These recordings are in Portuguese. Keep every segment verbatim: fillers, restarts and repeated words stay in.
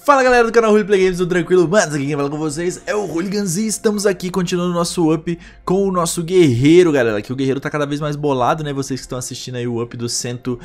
Fala galera do canal Roleplay Games, tudo tranquilo? Mas aqui quem fala com vocês é o Hooligans e estamos aqui continuando o nosso up com o nosso guerreiro, galera. Que o guerreiro tá cada vez mais bolado, né? Vocês que estão assistindo aí o up do cento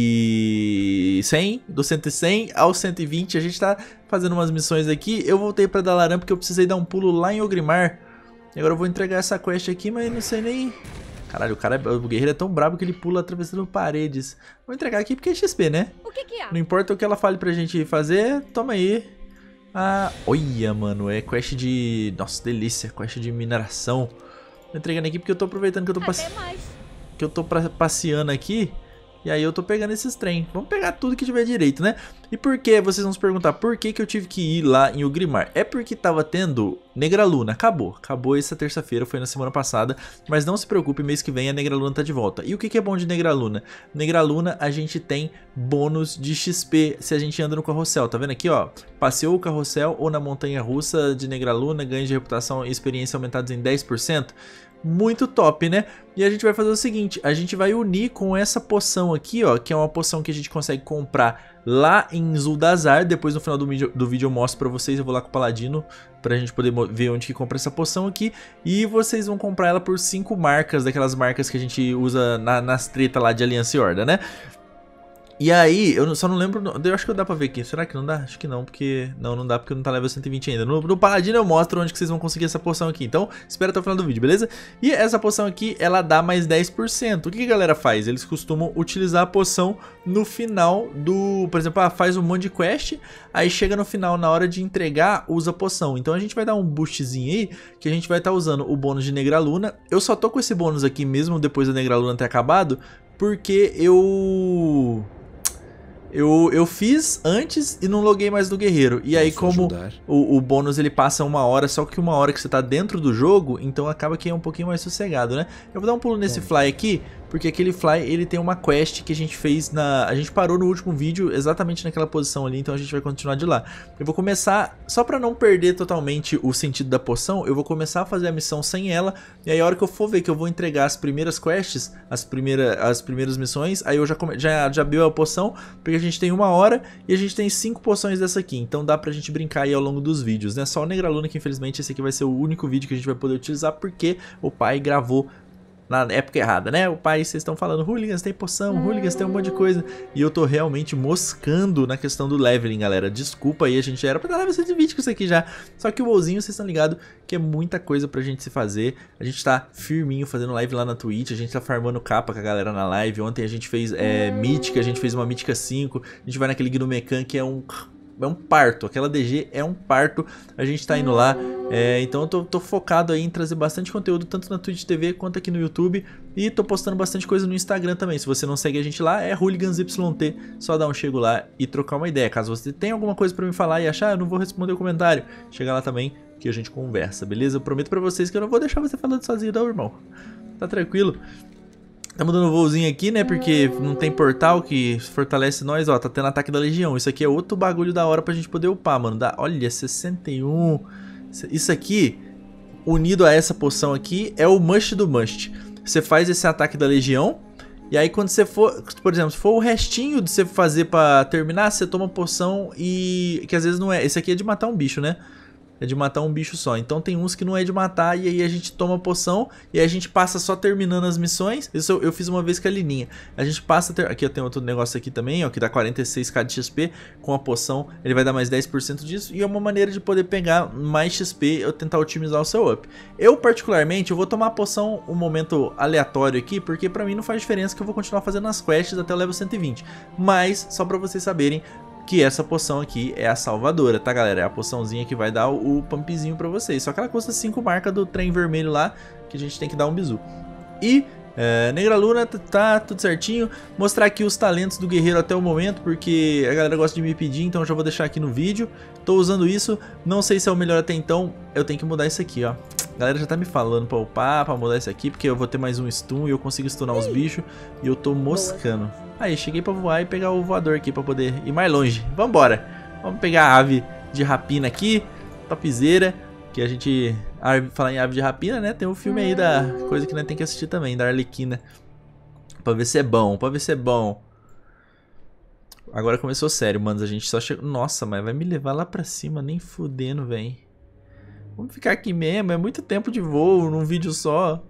e cem, do cento e cem ao cento e vinte. A gente tá fazendo umas missões aqui. Eu voltei pra Dalaran porque eu precisei dar um pulo lá em Orgrimmar. E agora eu vou entregar essa quest aqui, mas não sei nem... Caralho, o, cara é, o guerreiro é tão brabo que ele pula atravessando paredes. Vou entregar aqui porque é X P, né? O que que é? Não importa o que ela fale pra gente fazer, toma aí. Ah, olha, mano, é quest de... Nossa, delícia, quest de mineração. Tô entregando aqui porque eu tô aproveitando que eu tô, passe... que eu tô pra... passeando aqui. E aí eu tô pegando esses trem. Vamos pegar tudo que tiver direito, né? E por que? Vocês vão se perguntar por que que eu tive que ir lá em Orgrimmar. É porque tava tendo Negraluna. Acabou. Acabou essa terça-feira, foi na semana passada. Mas não se preocupe, mês que vem a Negraluna tá de volta. E o que que é bom de Negraluna? Negraluna a gente tem bônus de X P se a gente anda no carrossel. Tá vendo aqui, ó? Passeou o carrossel ou na montanha russa de Negraluna, ganhos de reputação e experiência aumentados em dez por cento. Muito top, né? E a gente vai fazer o seguinte, a gente vai unir com essa poção aqui, ó, que é uma poção que a gente consegue comprar lá em Zuldazar. Depois no final do vídeo, do vídeo eu mostro pra vocês, eu vou lá com o Paladino pra gente poder ver onde que compra essa poção aqui. E vocês vão comprar ela por cinco marcas, daquelas marcas que a gente usa na, nas tretas lá de Aliança e Horda, né? E aí, eu só não lembro, eu acho que dá pra ver aqui, será que não dá? Acho que não, porque, não, não dá porque não tá level cento e vinte ainda. No, no Paladino eu mostro onde que vocês vão conseguir essa poção aqui, então espera até o final do vídeo, beleza? E essa poção aqui, ela dá mais dez por cento. O que que a galera faz? Eles costumam utilizar a poção no final do, por exemplo, ah, faz um monte de quest, aí chega no final, na hora de entregar, usa a poção. Então a gente vai dar um boostzinho aí, que a gente vai estar tá usando o bônus de Negraluna. Eu só tô com esse bônus aqui mesmo depois da Negraluna ter acabado, porque eu... Eu, eu fiz antes e não loguei mais do guerreiro. E aí como o, o bônus ele passa uma hora, só que uma hora que você tá dentro do jogo, então acaba que é um pouquinho mais sossegado, né? Eu vou dar um pulo nesse fly aqui, porque aquele fly ele tem uma quest que a gente fez na... A gente parou no último vídeo exatamente naquela posição ali, então a gente vai continuar de lá. Eu vou começar, só pra não perder totalmente o sentido da poção, eu vou começar a fazer a missão sem ela. E aí a hora que eu for ver que eu vou entregar as primeiras quests, as, primeira, as primeiras missões, aí eu já, come, já, já abriu a poção, porque a gente tem uma hora e a gente tem cinco poções dessa aqui, então dá pra gente brincar aí ao longo dos vídeos, né? Só o Negraluna que infelizmente esse aqui vai ser o único vídeo que a gente vai poder utilizar, porque o pai gravou na época errada, né? O pai, vocês estão falando, Hooligans tem poção, Hooligans tem um monte de coisa, e eu tô realmente moscando na questão do leveling, galera. Desculpa aí, a gente já era pra dar level cento e vinte com isso aqui já, só que o WoWzinho, vocês estão ligados que é muita coisa pra gente se fazer. A gente tá firminho fazendo live lá na Twitch, a gente tá farmando capa com a galera na live. Ontem a gente fez é, Mítica, a gente fez uma Mítica cinco, a gente vai naquele Gnumecan que é um... É um parto, aquela D G é um parto, a gente tá indo lá, é, então eu tô, tô focado aí em trazer bastante conteúdo, tanto na Twitch T V quanto aqui no YouTube, e tô postando bastante coisa no Instagram também. Se você não segue a gente lá, é Hooligans Y T, só dar um chego lá e trocar uma ideia. Caso você tenha alguma coisa pra me falar e achar, eu não vou responder o comentário, chega lá também que a gente conversa, beleza? Eu prometo pra vocês que eu não vou deixar você falando sozinho não, irmão, tá tranquilo? Estamos dando um voozinho aqui, né, porque não tem portal que fortalece nós, ó, tá tendo ataque da legião. Isso aqui é outro bagulho da hora pra gente poder upar, mano. Dá, olha, sessenta e um. Isso aqui, unido a essa poção aqui, é o must do must. Você faz esse ataque da legião, e aí quando você for, por exemplo, se for o restinho de você fazer pra terminar, você toma poção e... Que às vezes não é, esse aqui é de matar um bicho, né? É de matar um bicho só, então tem uns que não é de matar, e aí a gente toma poção, e aí a gente passa só terminando as missões. Isso eu, eu fiz uma vez com a Lininha. A gente passa, ter... aqui eu tenho outro negócio aqui também, ó, que dá quarenta e seis k de X P. Com a poção ele vai dar mais dez por cento disso, e é uma maneira de poder pegar mais X P, eu tentar otimizar o seu up. Eu particularmente, eu vou tomar a poção um momento aleatório aqui, porque pra mim não faz diferença, que eu vou continuar fazendo as quests até o level cento e vinte. Mas, só pra vocês saberem, que essa poção aqui é a salvadora, tá, galera? É a poçãozinha que vai dar o, o pumpzinho pra vocês. Só que ela custa cinco marcas do trem vermelho lá, que a gente tem que dar um bizu. E é, Negraluna tá tudo certinho. Mostrar aqui os talentos do guerreiro até o momento, porque a galera gosta de me pedir, então eu já vou deixar aqui no vídeo. Tô usando isso, não sei se é o melhor até então, eu tenho que mudar isso aqui, ó. A galera já tá me falando pra upar, pra mudar isso aqui, porque eu vou ter mais um stun e eu consigo stunar os bichos, e eu tô moscando. Aí, cheguei pra voar e pegar o voador aqui pra poder ir mais longe. Vambora! Vamos pegar a ave de rapina aqui, topzera, que a gente... Falar em ave de rapina, né? Tem um filme aí da coisa que nós tem que assistir também, da Arlequina. Pra ver se é bom, pra ver se é bom. Agora começou sério, mano. A gente só chegou... Nossa, mas vai me levar lá pra cima, nem fudendo, velho. Vamos ficar aqui mesmo, é muito tempo de voo num vídeo só.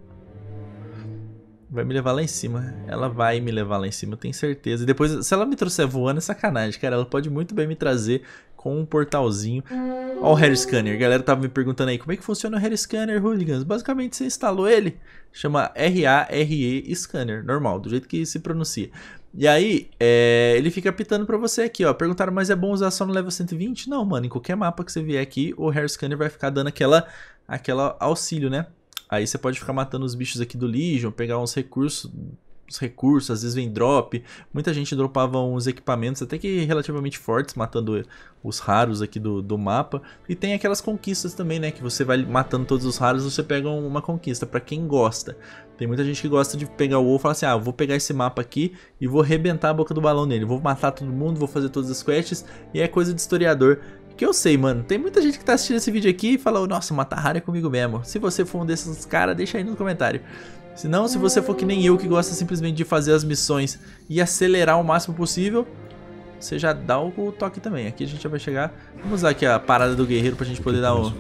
Vai me levar lá em cima. Ela vai me levar lá em cima, eu tenho certeza. E depois, se ela me trouxer voando, é sacanagem, cara. Ela pode muito bem me trazer com um portalzinho. Ó o Hair Scanner. A galera tava me perguntando aí, como é que funciona o Hair Scanner, Hooligans? Basicamente, você instalou ele. Chama R A R E Scanner, normal, do jeito que se pronuncia. E aí, é, ele fica apitando pra você aqui, ó. Perguntaram, mas é bom usar só no level cento e vinte? Não, mano, em qualquer mapa que você vier aqui, o Hair Scanner vai ficar dando aquela, aquela auxílio, né? Aí você pode ficar matando os bichos aqui do Legion, pegar uns recursos, os recursos, às vezes vem drop. Muita gente dropava uns equipamentos até que relativamente fortes, matando os raros aqui do, do mapa. E tem aquelas conquistas também, né? Que você vai matando todos os raros, você pega uma conquista, pra quem gosta. Tem muita gente que gosta de pegar o WoW e falar assim, ah, eu vou pegar esse mapa aqui e vou arrebentar a boca do balão nele. Vou matar todo mundo, vou fazer todas as quests. E é coisa de historiador. Que eu sei, mano, tem muita gente que tá assistindo esse vídeo aqui e fala, nossa, matar raro é comigo mesmo. Se você for um desses caras, deixa aí no comentário. Se não, se você for que nem eu, que gosta simplesmente de fazer as missões e acelerar o máximo possível, você já dá o toque também. Aqui a gente já vai chegar. Vamos usar aqui a parada do guerreiro pra gente poder dar um,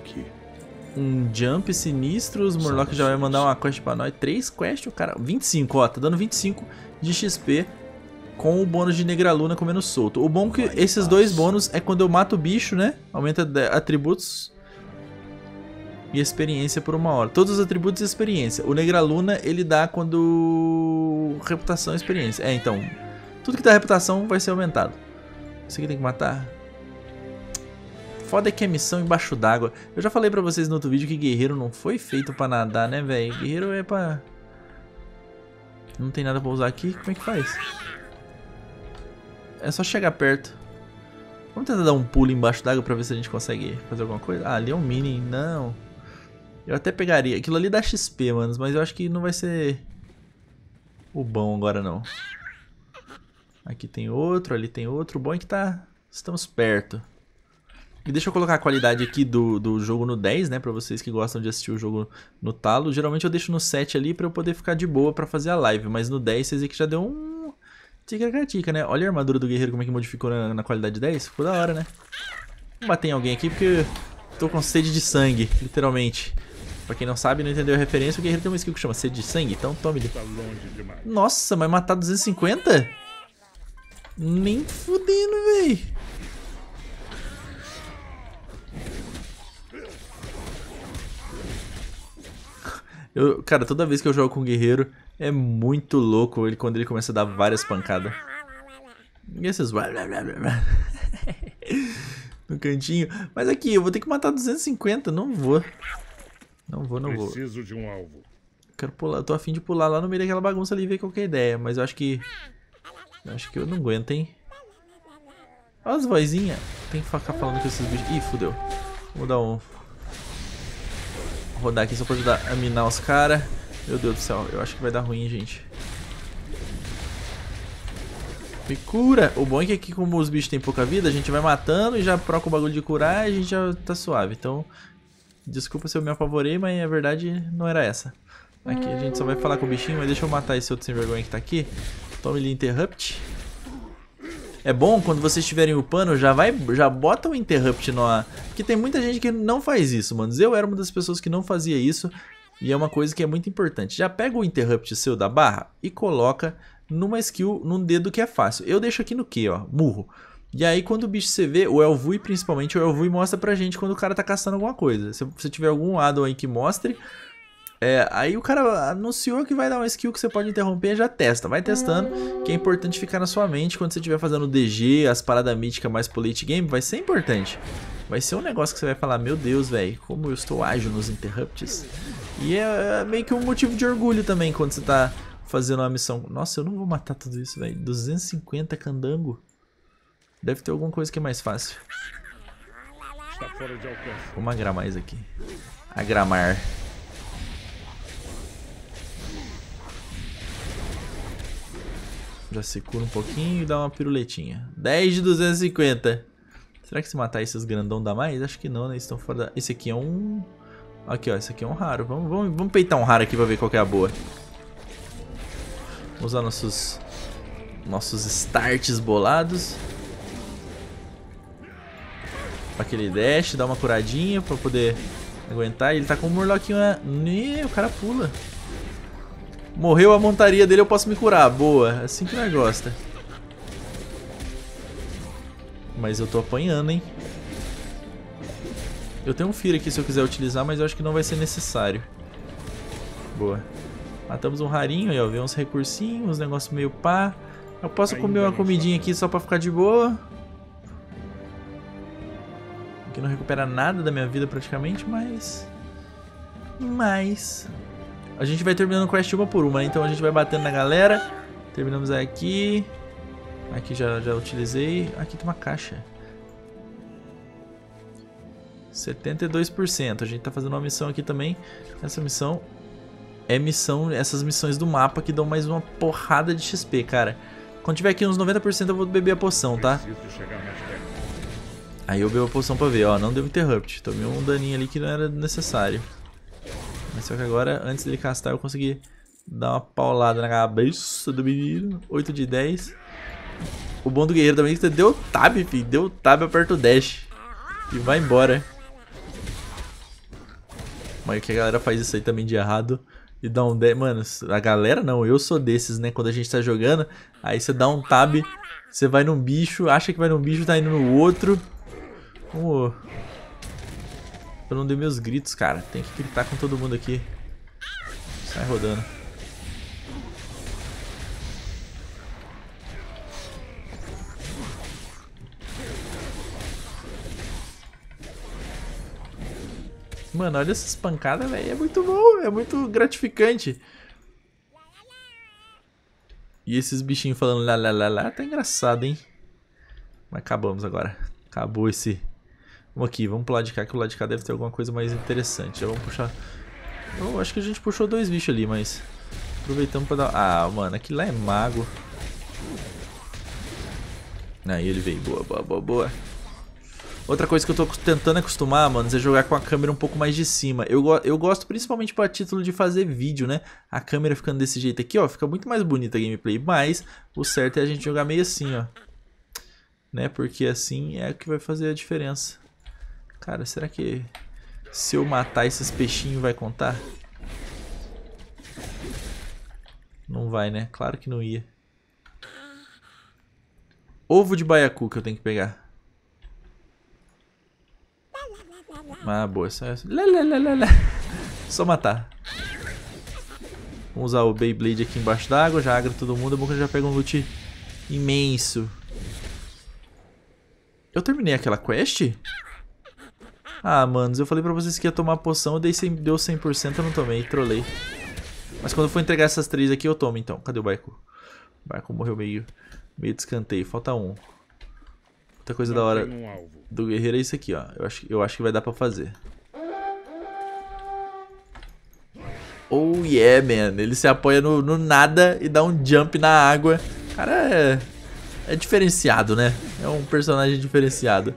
um jump sinistro. Os Murloc já vai mandar uma quest pra nós. Três quests, o cara... vinte e cinco, ó, tá dando vinte e cinco de X P. Com o bônus de Negraluna comendo solto. O bom é que esses dois bônus é quando eu mato o bicho, né? Aumenta atributos e experiência por uma hora. Todos os atributos e experiência. O Negraluna ele dá quando... reputação e experiência. É, então... tudo que dá reputação vai ser aumentado. Isso aqui tem que matar. Foda é que é missão embaixo d'água. Eu já falei pra vocês no outro vídeo que guerreiro não foi feito pra nadar, né, velho? Guerreiro é pra... não tem nada pra usar aqui. Como é que faz? É só chegar perto. Vamos tentar dar um pulo embaixo d'água pra ver se a gente consegue fazer alguma coisa. Ah, ali é um mini. Não. Eu até pegaria. Aquilo ali dá X P, manos. Mas eu acho que não vai ser o bom agora, não. Aqui tem outro, ali tem outro. O bom é que tá... estamos perto. E deixa eu colocar a qualidade aqui do, do jogo no dez, né? Pra vocês que gostam de assistir o jogo no talo. Geralmente eu deixo no sete ali pra eu poder ficar de boa pra fazer a live. Mas no dez vocês aqui já deu um... tica-tica, né? Olha a armadura do guerreiro como é que modificou na, na qualidade dez. Ficou da hora, né? Vou bater em alguém aqui porque eu tô com sede de sangue, literalmente. Pra quem não sabe, não entendeu a referência, o guerreiro tem uma skill que chama sede de sangue, então tome ele. Nossa, mas matar duzentos e cinquenta? Nem fudendo, véi. Eu, cara, toda vez que eu jogo com um guerreiro, é muito louco ele quando ele começa a dar várias pancadas. E esses... no cantinho. Mas aqui, eu vou ter que matar duzentos e cinquenta, não vou. Não vou, não vou. Preciso de um alvo. Quero pular, eu tô afim de pular lá no meio daquela bagunça ali e ver qual que é a ideia. Mas eu acho que... eu acho que eu não aguento, hein. Olha as vozinhas. Tem que ficar falando com esses bichos. Ih, fudeu. Vou dar um... vou rodar aqui só pra ajudar a minar os caras. Meu Deus do céu, eu acho que vai dar ruim, gente. Me cura! O bom é que aqui, como os bichos têm pouca vida, a gente vai matando e já proca o bagulho de curar e a gente já tá suave. Então, desculpa se eu me apavorei, mas a verdade não era essa. Aqui a gente só vai falar com o bichinho, mas deixa eu matar esse outro sem vergonha que tá aqui. Tome ele Interrupt. É bom quando vocês estiverem upando, já vai, já bota o Interrupt no... porque tem muita gente que não faz isso, mano. Eu era uma das pessoas que não fazia isso. E é uma coisa que é muito importante. Já pega o Interrupt seu da barra e coloca numa skill, num dedo que é fácil. Eu deixo aqui no Q, ó, murro. E aí quando o bicho você vê, o Elvui principalmente, o Elvui mostra pra gente quando o cara tá caçando alguma coisa. Se você tiver algum addon aí que mostre, é, aí o cara anunciou que vai dar uma skill que você pode interromper, já testa. Vai testando, que é importante ficar na sua mente quando você estiver fazendo o D G, as paradas míticas mais pro late game, vai ser importante. Vai ser um negócio que você vai falar, meu Deus, velho, como eu estou ágil nos interrupts. E é meio que um motivo de orgulho também quando você tá fazendo uma missão. Nossa, eu não vou matar tudo isso, velho. duzentos e cinquenta candango. Deve ter alguma coisa que é mais fácil. Está fora de alcance. Vamos agrar mais aqui. Agramar. Já se cura um pouquinho e dá uma piruletinha. dez de duzentos e cinquenta. Será que se matar esses grandão dá mais? Acho que não, né? Estão fora da... esse aqui é um... aqui, ó. Esse aqui é um raro. Vamos, vamos, vamos peitar um raro aqui pra ver qual que é a boa. Vamos usar nossos nossos starts bolados. Aquele dash, dá uma curadinha pra poder aguentar. Ele tá com um murloquinho, né? O cara pula. Morreu a montaria dele, eu posso me curar. Boa, assim que nós gosta. Mas eu tô apanhando, hein? Eu tenho um Fear aqui se eu quiser utilizar, mas eu acho que não vai ser necessário. Boa. Matamos um rarinho aí, ó. Vê uns recursinhos, uns negócios meio pá. Eu posso comer uma comidinha aqui só pra ficar de boa. Aqui não recupera nada da minha vida praticamente, mas... Mas... A gente vai terminando o quest uma por uma, né? Então a gente vai batendo na galera. Terminamos aqui. Aqui já, já utilizei. Aqui tem uma caixa. setenta e dois por cento. A gente tá fazendo uma missão aqui também. Essa missão é missão, essas missões do mapa que dão mais uma porrada de X P, cara. Quando tiver aqui uns noventa por cento eu vou beber a poção, tá? Aí eu bebo a poção pra ver, ó. Não deu interrupt. Tomei um daninho ali que não era necessário. Mas só que agora, antes dele castar, eu consegui dar uma paulada na cabeça do menino. oito de dez. O bom do guerreiro também é que você deu tab, filho. Deu tab, aperta o dash. E vai embora. Mas que a galera faz isso aí também de errado. E dá um dash. Mano, a galera não, eu sou desses, né? Quando a gente tá jogando, aí você dá um tab, você vai num bicho, acha que vai num bicho, tá indo no outro. Como... Eu não dei meus gritos, cara. Tem que gritar com todo mundo aqui. Sai rodando. Mano, olha essas pancadas, velho. É muito bom, é muito gratificante. E esses bichinhos falando lá, lá, lá, lá, tá engraçado, hein? Mas acabamos agora. Acabou esse... Vamos aqui, vamos pro lado de cá, que o lado de cá deve ter alguma coisa mais interessante. Já vamos puxar... Eu acho que a gente puxou dois bichos ali, mas... Aproveitamos pra dar... Ah, mano, aquilo lá é mago. Aí ele veio. Boa, boa, boa, boa. Outra coisa que eu tô tentando acostumar, mano, é jogar com a câmera um pouco mais de cima. Eu, go eu gosto principalmente pra título de fazer vídeo, né? A câmera ficando desse jeito aqui, ó, fica muito mais bonita a gameplay. Mas o certo é a gente jogar meio assim, ó. Né? Porque assim é o que vai fazer a diferença. Cara, será que se eu matar esses peixinhos vai contar? Não vai, né? Claro que não ia. Ovo de baiacu que eu tenho que pegar. Ah, boa. Só, só matar. Vamos usar o Beyblade aqui embaixo d'água. Já agra todo mundo. É bom que eu já pego um loot imenso. Eu terminei aquela quest? Ah, manos, eu falei pra vocês que ia tomar poção, eu dei cem, deu cem por cento, eu não tomei, trolei. Mas quando eu for entregar essas três aqui, eu tomo então. Cadê o Baiacu? O Baiacu morreu meio, meio de escanteio, falta um. Outra coisa da hora do guerreiro é isso aqui, ó. Eu acho, eu acho que vai dar pra fazer. Oh yeah, man. Ele se apoia no, no nada e dá um jump na água. O cara é, é diferenciado, né? É um personagem diferenciado.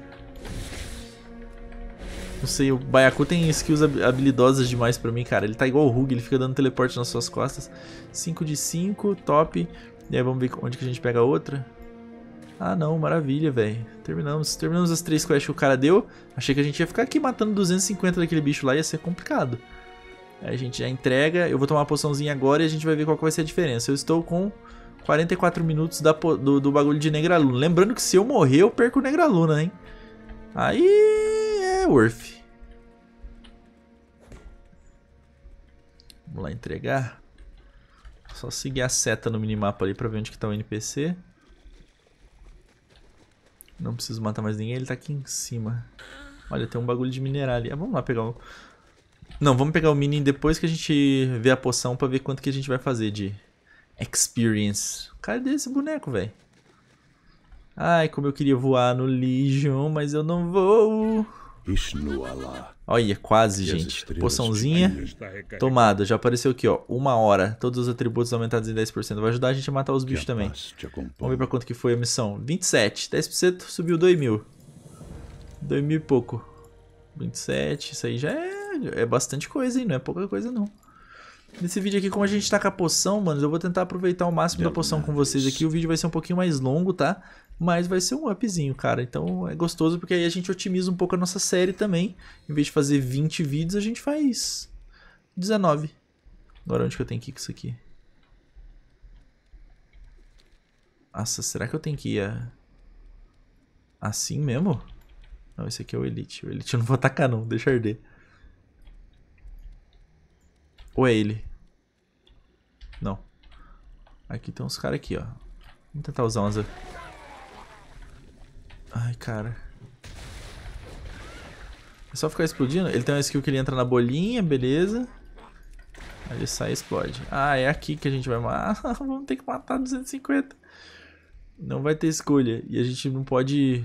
Não sei, o Baiacu tem skills habilidosas demais pra mim, cara. Ele tá igual o Hug, ele fica dando teleporte nas suas costas. cinco de cinco, top. E aí vamos ver onde que a gente pega a outra. Ah não, maravilha, velho. Terminamos. Terminamos as três quests que o cara deu. Achei que a gente ia ficar aqui matando duzentos e cinquenta daquele bicho lá, ia ser complicado. Aí a gente já entrega. Eu vou tomar uma poçãozinha agora e a gente vai ver qual que vai ser a diferença. Eu estou com quarenta e quatro minutos da, do, do bagulho de Negraluna. Lembrando que se eu morrer, eu perco o Negraluna, hein. Aí... é worth. Vamos lá entregar. Só seguir a seta no minimapa ali pra ver onde que tá o N P C. Não preciso matar mais ninguém, ele tá aqui em cima. Olha, tem um bagulho de mineral ali. Ah, vamos lá pegar o... Não, vamos pegar o mini depois que a gente vê a poção pra ver quanto que a gente vai fazer de experience. Cadê esse boneco, velho? Ai, como eu queria voar no Legion, mas eu não vou. Olha, quase, gente. Poçãozinha tomada. Já apareceu aqui, ó. Uma hora. Todos os atributos aumentados em dez por cento. Vai ajudar a gente a matar os bichos também. Vamos ver pra quanto que foi a missão. vinte e sete. dez por cento subiu dois mil. dois mil e pouco. vinte e sete. Isso aí já é, é bastante coisa, hein? Não é pouca coisa, não. Nesse vídeo aqui, como a gente tá com a poção, mano, eu vou tentar aproveitar o máximo da poção com vocês aqui. O vídeo vai ser um pouquinho mais longo, tá? Mas vai ser um upzinho, cara. Então é gostoso porque aí a gente otimiza um pouco a nossa série também. Em vez de fazer vinte vídeos, a gente faz dezenove. Agora onde que eu tenho que ir com isso aqui? Nossa, será que eu tenho que ir a... assim mesmo? Não, esse aqui é o Elite. O Elite eu não vou atacar não, deixa arder. Ou é ele? Não. Aqui tem uns caras aqui, ó. Vamos tentar usar umas... Ai, cara. É só ficar explodindo? Ele tem uma skill que ele entra na bolinha, beleza. Aí ele sai e explode. Ah, é aqui que a gente vai matar. Vamos ter que matar duzentos e cinquenta. Não vai ter escolha. E a gente não pode...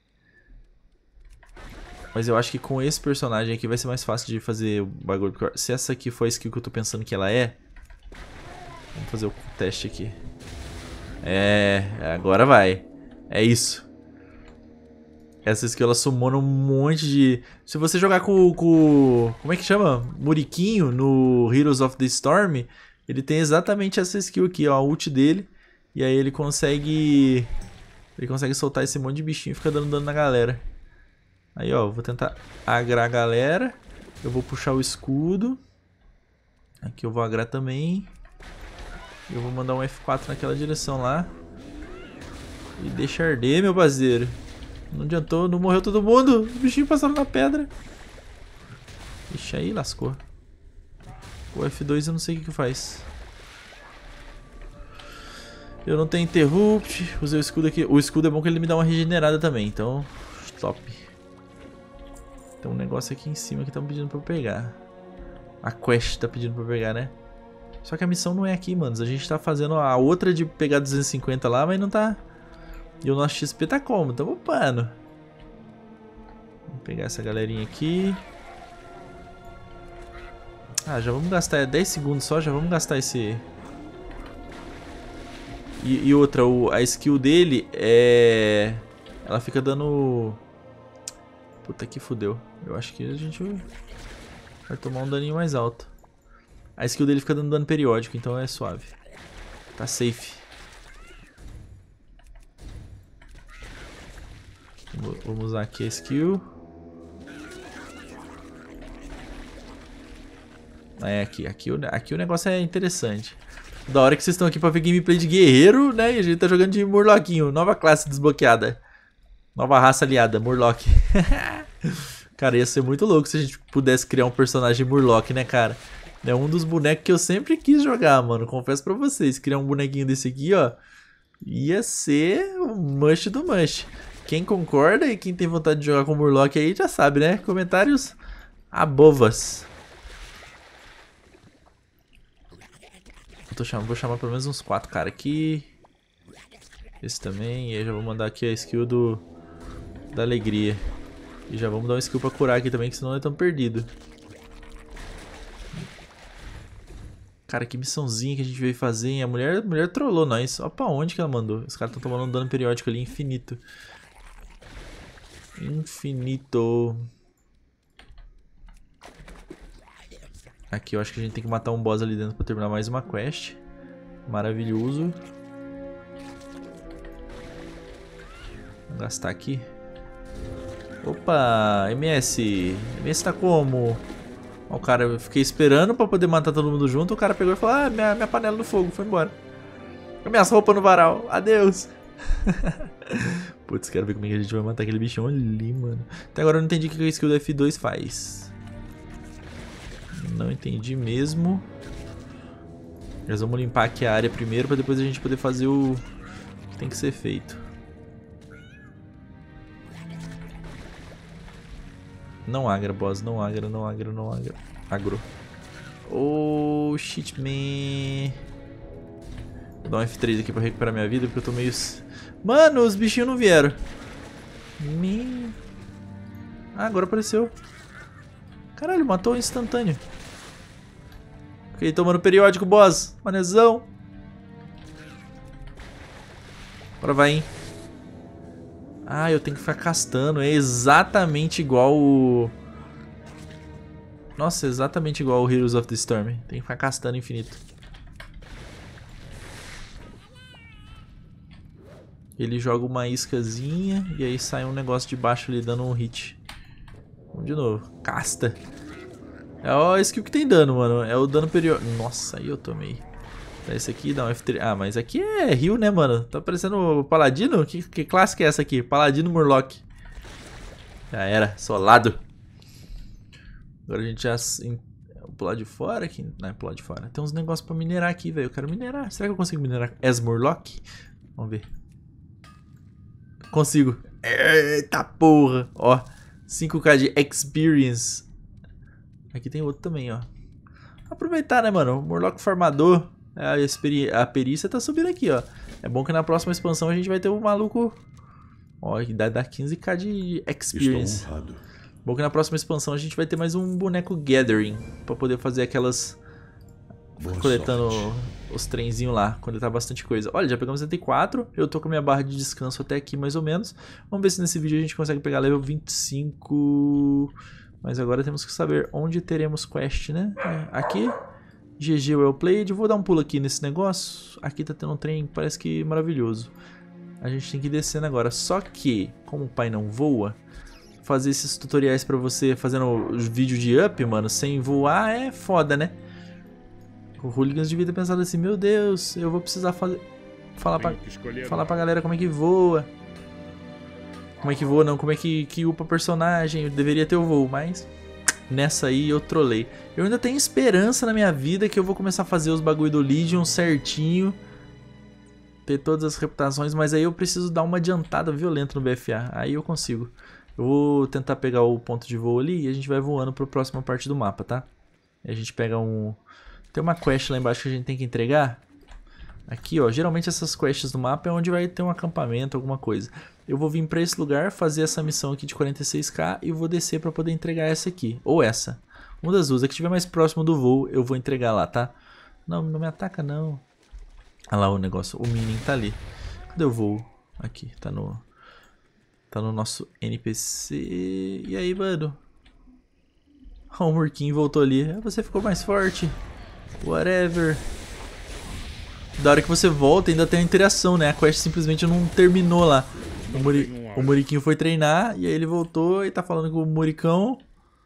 Mas eu acho que com esse personagem aqui vai ser mais fácil de fazer o bagulho. Porque se essa aqui foi a skill que eu tô pensando que ela é... Vamos fazer o teste aqui. É... Agora vai. É isso. Essa skill ela sumona um monte de... Se você jogar com, com... Como é que chama? Muriquinho no Heroes of the Storm, ele tem exatamente essa skill aqui, ó. A ult dele. E aí ele consegue... Ele consegue soltar esse monte de bichinho e fica dando dano na galera. Aí, ó. Vou tentar agrar a galera. Eu vou puxar o escudo. Aqui eu vou agrar também. Eu vou mandar um F quatro naquela direção lá. E deixa arder, meu parceiro. Não adiantou, não morreu todo mundo. Os bichinhos passaram na pedra. Ixi, aí lascou. O F dois eu não sei o que que faz. Eu não tenho interrupt. Usei o escudo aqui. O escudo é bom que ele me dá uma regenerada também. Então, top. Tem um negócio aqui em cima que estão pedindo pra eu pegar. A quest tá pedindo pra eu pegar, né? Só que a missão não é aqui, manos. A gente tá fazendo a outra de pegar duzentos e cinquenta lá, mas não tá... E o nosso X P tá como? Tamo upando. Vamos pegar essa galerinha aqui. Ah, já vamos gastar dez segundos só. Já vamos gastar esse... E, e outra, o, a skill dele é... Ela fica dando... Puta que fudeu. Eu acho que a gente vai tomar um daninho mais alto. A skill dele fica dando dano periódico, então é suave. Tá safe. Vamos usar aqui a skill. É, aqui, aqui, aqui o negócio é interessante. Da hora que vocês estão aqui pra ver gameplay de guerreiro, né? E a gente tá jogando de Murloquinho. Nova classe desbloqueada. Nova raça aliada, Murloc. Cara, ia ser muito louco se a gente pudesse criar um personagem Murloc, né, cara? É um dos bonecos que eu sempre quis jogar, mano. Confesso pra vocês. Criar um bonequinho desse aqui, ó. Ia ser o mush do mush. Quem concorda e quem tem vontade de jogar com o Murloc aí já sabe, né? Comentários abovas. Eu tô chamando, vou chamar pelo menos uns quatro cara aqui. Esse também. E aí já vou mandar aqui a skill do da alegria. E já vamos dar uma skill pra curar aqui também, que senão nós estamos perdidos. Cara, que missãozinha que a gente veio fazer, hein? A mulher, a mulher trollou nós. Ó pra onde que ela mandou. Os caras estão tomando um dano periódico ali, infinito. Infinito. Aqui eu acho que a gente tem que matar um boss ali dentro pra terminar mais uma quest. Maravilhoso. Vamos gastar aqui. Opa, M S. M S tá como? Ó, o cara, eu fiquei esperando pra poder matar todo mundo junto. O cara pegou e falou: ah, minha, minha panela no fogo, foi embora. Minhas roupas no varal, adeus. Putz, quero ver como é que a gente vai matar aquele bichão ali, mano. Até agora eu não entendi o que a skill do F dois faz. Não entendi mesmo. Nós vamos limpar aqui a área primeiro pra depois a gente poder fazer o que tem que ser feito. Não agra, boss. Não agra, não agra, não agra. Agro. Oh, shit, man. Vou dar um F três aqui pra recuperar minha vida, porque eu tô meio... Mano, os bichinhos não vieram. Me... Ah, agora apareceu. Caralho, matou instantâneo. Fiquei tomando periódico, boss. Manezão. Agora vai, hein. Ah, eu tenho que ficar castando. É exatamente igual o... Nossa, exatamente igual ao Heroes of the Storm. Tem que ficar castando infinito. Ele joga uma iscazinha e aí sai um negócio de baixo ali dando um hit. Vamos de novo. Casta. É o skill que tem dano, mano. É o dano periódico. Nossa, aí eu tomei. Esse aqui dá um F três. Ah, mas aqui é heal, né, mano? Tá parecendo o Paladino? Que, que classe que é essa aqui? Paladino Murloc. Já era. Solado. Agora a gente já... Vou pular de fora aqui. Não, é pular de fora. Tem uns negócios pra minerar aqui, velho. Eu quero minerar. Será que eu consigo minerar as Murloc? Vamos ver. Consigo. Eita porra. Ó. cinco K de experience. Aqui tem outro também, ó. Aproveitar, né, mano? O Murloc farmador. A, a perícia tá subindo aqui, ó. É bom que na próxima expansão a gente vai ter um maluco... Ó, que dá, dá quinze K de experience. Estou honrado. Bom que na próxima expansão a gente vai ter mais um boneco gathering. Pra poder fazer aquelas... Boa coletando sorte. os trenzinhos lá, coletar bastante coisa. Olha, já pegamos setenta e quatro. Eu tô com a minha barra de descanso até aqui, mais ou menos. Vamos ver se nesse vídeo a gente consegue pegar level vinte e cinco. Mas agora temos que saber onde teremos quest, né? É, aqui. G G well played. Vou dar um pulo aqui nesse negócio. Aqui tá tendo um trem, parece que maravilhoso. A gente tem que ir descendo agora. Só que, como o pai não voa, fazer esses tutoriais pra você fazendo os vídeos de up, mano, sem voar é foda, né? O Hooligans devia ter pensado assim, meu Deus, eu vou precisar fazer, falar, pra, falar pra galera como é que voa. Como é que voa, não, como é que, que upa personagem, eu deveria ter o voo, mas nessa aí eu trolei. Eu ainda tenho esperança na minha vida que eu vou começar a fazer os bagulho do Legion certinho. Ter todas as reputações, mas aí eu preciso dar uma adiantada violenta no B F A, aí eu consigo. Eu vou tentar pegar o ponto de voo ali e a gente vai voando pra próxima parte do mapa, tá? E a gente pega um... Tem uma quest lá embaixo que a gente tem que entregar. Aqui, ó. Geralmente essas quests do mapa é onde vai ter um acampamento, alguma coisa. Eu vou vir pra esse lugar, fazer essa missão aqui de quarenta e seis K e vou descer pra poder entregar essa aqui. Ou essa. Uma das duas. A que estiver mais próximo do voo, eu vou entregar lá, tá? Não, não me ataca, não. Olha lá o negócio. O mini tá ali. Cadê o voo? Aqui. Tá no... Tá no nosso N P C. E aí, mano? O Murkinho voltou ali. Você ficou mais forte. Whatever. Da hora que você volta ainda tem a interação, né? A quest simplesmente não terminou lá. O, Muri... o Muriquinho foi treinar e aí ele voltou e tá falando com o Muricão.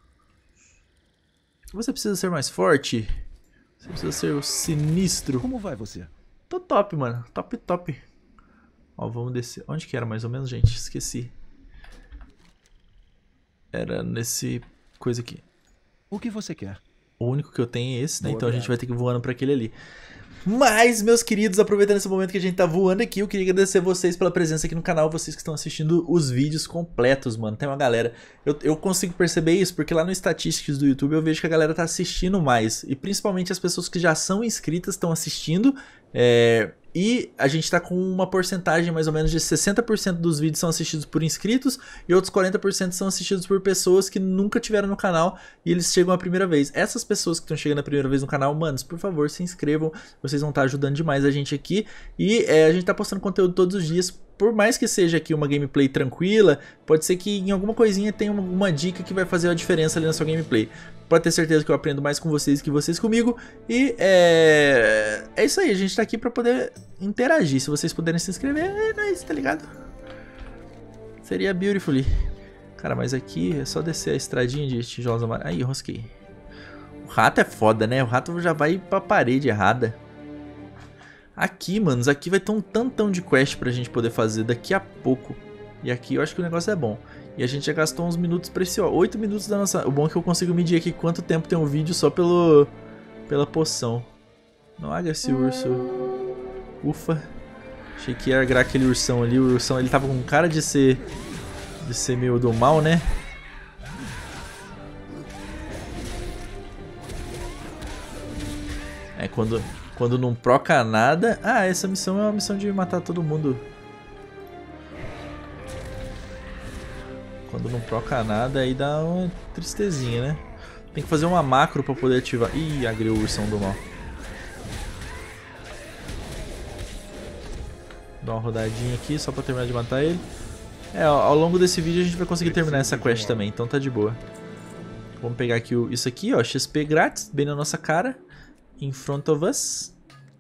Você precisa ser mais forte. Você precisa ser o sinistro. Como vai você? Tô top, mano. Top, top. Ó, vamos descer. Onde que era mais ou menos, gente? Esqueci. Era nesse coisa aqui. O que você quer? O único que eu tenho é esse, né? Boa Então a gente viagem. vai ter que ir voando pra aquele ali. Mas, meus queridos, aproveitando esse momento que a gente tá voando aqui, eu queria agradecer vocês pela presença aqui no canal, vocês que estão assistindo os vídeos completos, mano. Tem uma galera... Eu, eu consigo perceber isso porque lá no Statistics do YouTube eu vejo que a galera tá assistindo mais. E principalmente as pessoas que já são inscritas estão assistindo. É... E a gente tá com uma porcentagem mais ou menos de sessenta por cento dos vídeos são assistidos por inscritos e outros quarenta por cento são assistidos por pessoas que nunca tiveram no canal e eles chegam a primeira vez. Essas pessoas que estão chegando a primeira vez no canal, manos, por favor, se inscrevam, vocês vão estar ajudando demais a gente aqui. E é, a gente tá postando conteúdo todos os dias, por mais que seja aqui uma gameplay tranquila, pode ser que em alguma coisinha tenha uma, uma dica que vai fazer a diferença ali na sua gameplay. Pode ter certeza que eu aprendo mais com vocês que vocês comigo. E é, é isso aí, a gente tá aqui pra poder interagir. Se vocês puderem se inscrever, é nóis, tá ligado? Seria beautifully. Cara, mas aqui é só descer a estradinha de tijolos amarelos. Aí, rosquei. O rato é foda, né? O rato já vai pra parede errada. Aqui, manos, aqui vai ter um tantão de quest pra gente poder fazer daqui a pouco. E aqui eu acho que o negócio é bom. E a gente já gastou uns minutos preciosos. oito minutos da nossa... O bom é que eu consigo medir aqui quanto tempo tem um vídeo só pelo... pela poção. Não haga esse urso. Ufa. Achei que ia agrar aquele ursão ali. O ursão, ele tava com cara de ser... de ser meio do mal, né? É, quando... quando não proca nada... Ah, essa missão é uma missão de matar todo mundo. Quando não proca nada, aí dá uma tristezinha, né? Tem que fazer uma macro pra poder ativar... Ih, agriu o ursão do mal. Dá uma rodadinha aqui só pra terminar de matar ele. É, ao longo desse vídeo a gente vai conseguir terminar essa quest também, então tá de boa. Vamos pegar aqui o, isso aqui, ó. X P grátis, bem na nossa cara. In front of us.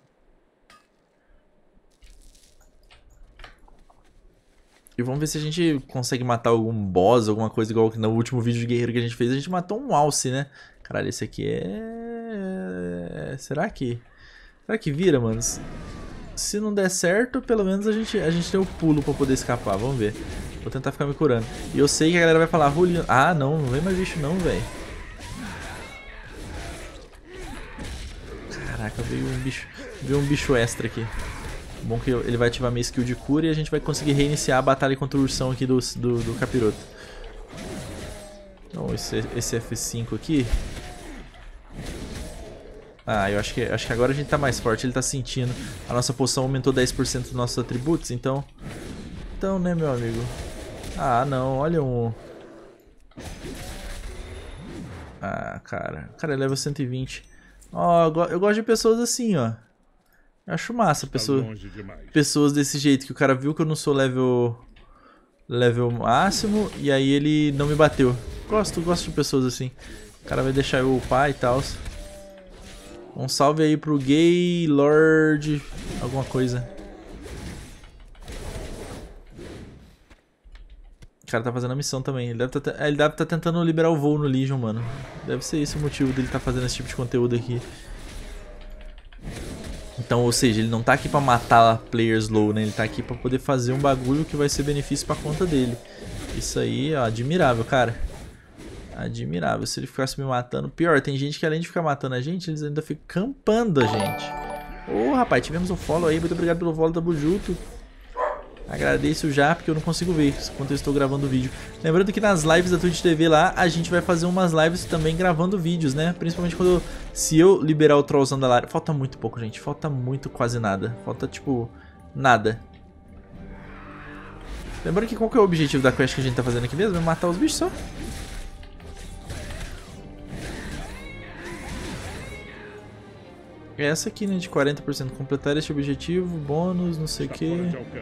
E vamos ver se a gente consegue matar algum boss, alguma coisa igual que no último vídeo de guerreiro que a gente fez. A gente matou um alce, né? Caralho, esse aqui é... Será que... Será que vira, mano? Se não der certo, pelo menos a gente, a gente tem o pulo pra poder escapar. Vamos ver. Vou tentar ficar me curando. E eu sei que a galera vai falar, Juliano... Ah, não, não vem mais bicho não, velho. Caraca, veio um bicho... Veio um bicho extra aqui. Bom que ele vai ativar minha skill de cura e a gente vai conseguir reiniciar a batalha contra o ursão aqui do, do, do capiroto. Então, esse, esse F cinco aqui... Ah, eu acho que, acho que agora a gente tá mais forte, ele tá sentindo. A nossa poção aumentou dez por cento dos nossos atributos, então... Então, né, meu amigo? Ah, não, olha um... Ah, cara. Cara, é level cento e vinte. Ó, oh, eu gosto de pessoas assim, ó. Eu acho massa, pessoa, pessoas desse jeito, que o cara viu que eu não sou level level máximo e aí ele não me bateu. Gosto, gosto de pessoas assim. O cara vai deixar eu upar e tal. Um salve aí pro Gay Lord alguma coisa. O cara tá fazendo a missão também. Ele deve tá, ele deve tá tentando liberar o voo no Legion, mano. Deve ser esse o motivo dele tá fazendo esse tipo de conteúdo aqui. Então, ou seja, ele não tá aqui pra matar players low, né? Ele tá aqui pra poder fazer um bagulho que vai ser benefício pra conta dele. Isso aí, ó, admirável, cara. Admirável. Se ele ficasse me matando... Pior, tem gente que além de ficar matando a gente, eles ainda ficam campando a gente. Ô, oh, rapaz, tivemos um follow aí. Muito obrigado pelo follow da Bujuto. Agradeço já, porque eu não consigo ver enquanto eu estou gravando o vídeo. Lembrando que nas lives da Twitch T V lá, a gente vai fazer umas lives também gravando vídeos, né? Principalmente quando eu, se eu liberar o Trollzão da Lara. Falta muito pouco, gente. Falta muito, quase nada. Falta, tipo, nada. Lembrando que qual que é o objetivo da quest que a gente tá fazendo aqui mesmo? É matar os bichos só. É essa aqui, né? De quarenta por cento. Completar este objetivo, bônus, não sei o que.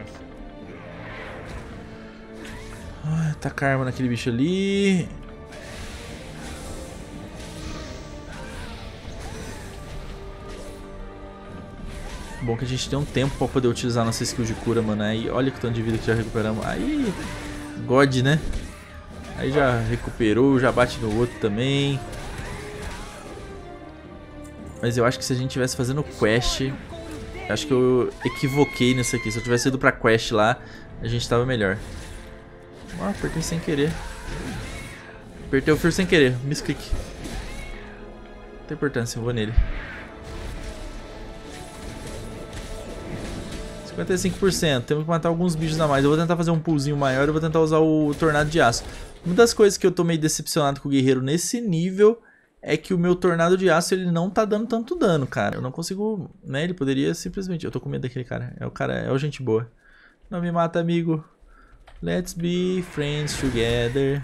Ah, tá karma naquele bicho ali. Bom que a gente tem um tempo pra poder utilizar nossa skill de cura, mano. Aí, olha que tanto de vida que já recuperamos. Aí, God, né? Aí já recuperou, já bate no outro também. Mas eu acho que se a gente tivesse fazendo quest... Acho que eu equivoquei nisso aqui. Se eu tivesse ido pra quest lá, a gente tava melhor. Ah, apertei sem querer. Apertei o fio sem querer. Misclick. Não tem importância, eu vou nele. cinquenta e cinco por cento. Temos que matar alguns bichos a mais. Eu vou tentar fazer um pullzinho maior. Eu vou tentar usar o tornado de aço. Uma das coisas que eu tô meio decepcionado com o guerreiro nesse nível é que o meu tornado de aço ele não tá dando tanto dano, cara. Eu não consigo, né? Ele poderia simplesmente... Eu tô com medo daquele cara. É o cara, é o gente boa. Não me mata, amigo. Let's be friends together.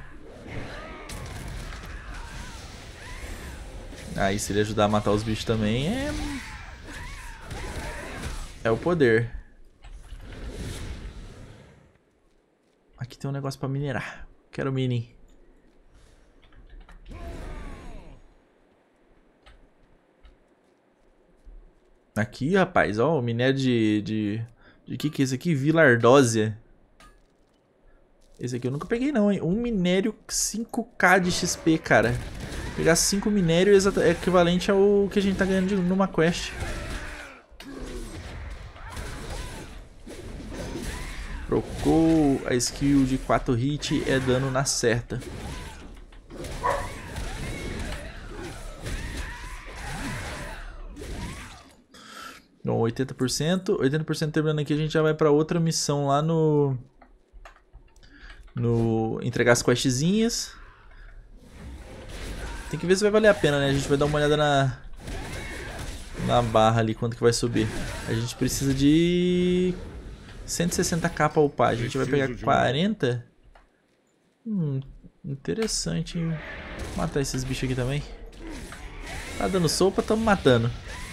Aí se ele ajudar a matar os bichos também é... É o poder. Aqui tem um negócio pra minerar. Quero mini. Aqui, rapaz, ó, o minério de... De, de que que é esse aqui? Vilardósia. Esse aqui eu nunca peguei não, hein? Um minério cinco K de X P, cara. Pegar cinco minérios é equivalente ao que a gente tá ganhando de, numa quest. Trocou a skill de quatro hit, é dano na certa. Bom, oitenta por cento. oitenta por cento terminando aqui, a gente já vai pra outra missão lá no... No... Entregar as questzinhas. Tem que ver se vai valer a pena, né? A gente vai dar uma olhada na... Na barra ali, quanto que vai subir. A gente precisa de... cento e sessenta k pra upar. A gente vai pegar quarenta. Hum, interessante, hein? Vou matar esses bichos aqui também. Tá dando sopa, tamo matando.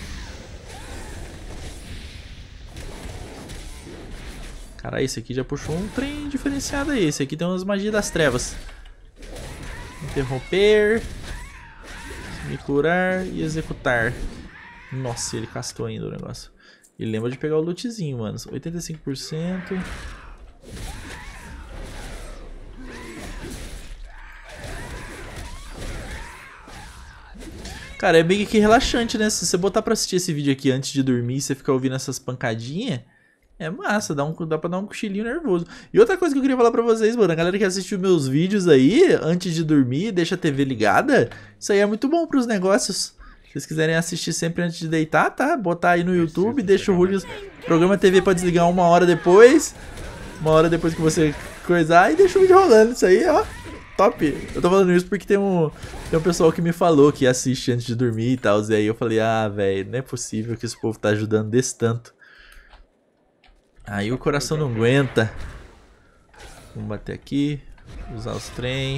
Cara, esse aqui já puxou um trem diferenciado aí. Esse aqui tem umas magias das trevas. Interromper. Me curar e executar. Nossa, ele castou ainda o negócio. E lembra de pegar o lootzinho, mano. oitenta e cinco por cento. Cara, é bem que relaxante, né? Se você botar pra assistir esse vídeo aqui antes de dormir e você ficar ouvindo essas pancadinhas, é massa, dá, um, dá pra dar um cochilinho nervoso. E outra coisa que eu queria falar pra vocês, mano, a galera que assistiu meus vídeos aí, antes de dormir, deixa a T V ligada, isso aí é muito bom pros negócios. Se vocês quiserem assistir sempre antes de deitar, tá? Botar aí no YouTube, deixa o Rulius, programa a T V pra desligar uma hora depois, uma hora depois que você coisar, e deixa o vídeo rolando, isso aí, ó. Top! Eu tô falando isso porque tem um, tem um pessoal que me falou que assiste antes de dormir e tal. E aí eu falei, ah, velho, não é possível que esse povo tá ajudando desse tanto. Aí o coração não aguenta. Vamos bater aqui. Usar os trem.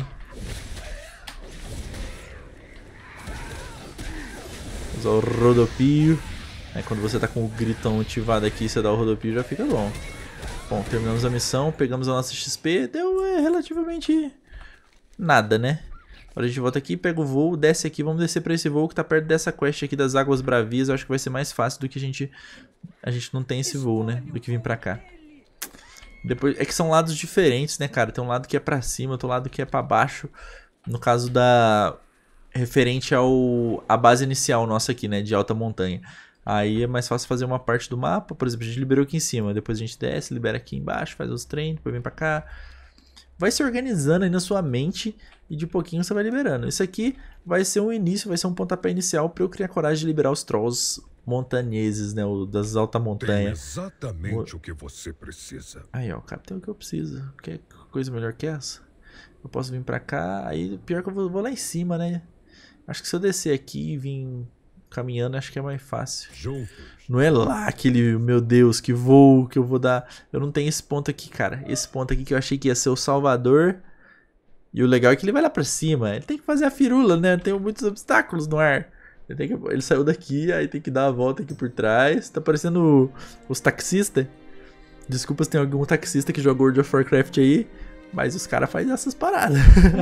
Usar o rodopio. Aí quando você tá com o gritão ativado aqui, você dá o rodopio, já fica bom. Bom, terminamos a missão, pegamos a nossa X P. Deu é, relativamente... nada, né? Agora a gente volta aqui, pega o voo, desce aqui. Vamos descer pra esse voo que tá perto dessa quest aqui das Águas Bravias. Eu acho que vai ser mais fácil do que a gente... A gente não tem esse voo, né? Do que vir pra cá. Depois, é que são lados diferentes, né, cara? Tem um lado que é pra cima, outro lado que é pra baixo. No caso da... referente ao... a base inicial nossa aqui, né? De alta montanha. Aí é mais fácil fazer uma parte do mapa. Por exemplo, a gente liberou aqui em cima. Depois a gente desce, libera aqui embaixo, faz os trem, depois vem pra cá. Vai se organizando aí na sua mente e de pouquinho você vai liberando. Isso aqui vai ser um início, vai ser um pontapé inicial para eu criar coragem de liberar os trolls montanheses, né? O das altas montanhas. Tem exatamente o... o que você precisa. Aí, ó, cara, tem o que eu preciso. Quer coisa melhor que essa? Eu posso vir pra cá, aí pior que eu vou, vou lá em cima, né? Acho que se eu descer aqui e vir caminhando, acho que é mais fácil. Juntos. Não é lá aquele, meu Deus, que voo que eu vou dar. Eu não tenho esse ponto aqui, cara. Esse ponto aqui que eu achei que ia ser o Salvador. E o legal é que ele vai lá pra cima. Ele tem que fazer a firula, né? Tem muitos obstáculos no ar. Ele, tem que... ele saiu daqui, aí tem que dar a volta aqui por trás. Tá parecendo os taxistas. Desculpa se tem algum taxista que joga World of Warcraft aí. Mas os caras fazem essas paradas.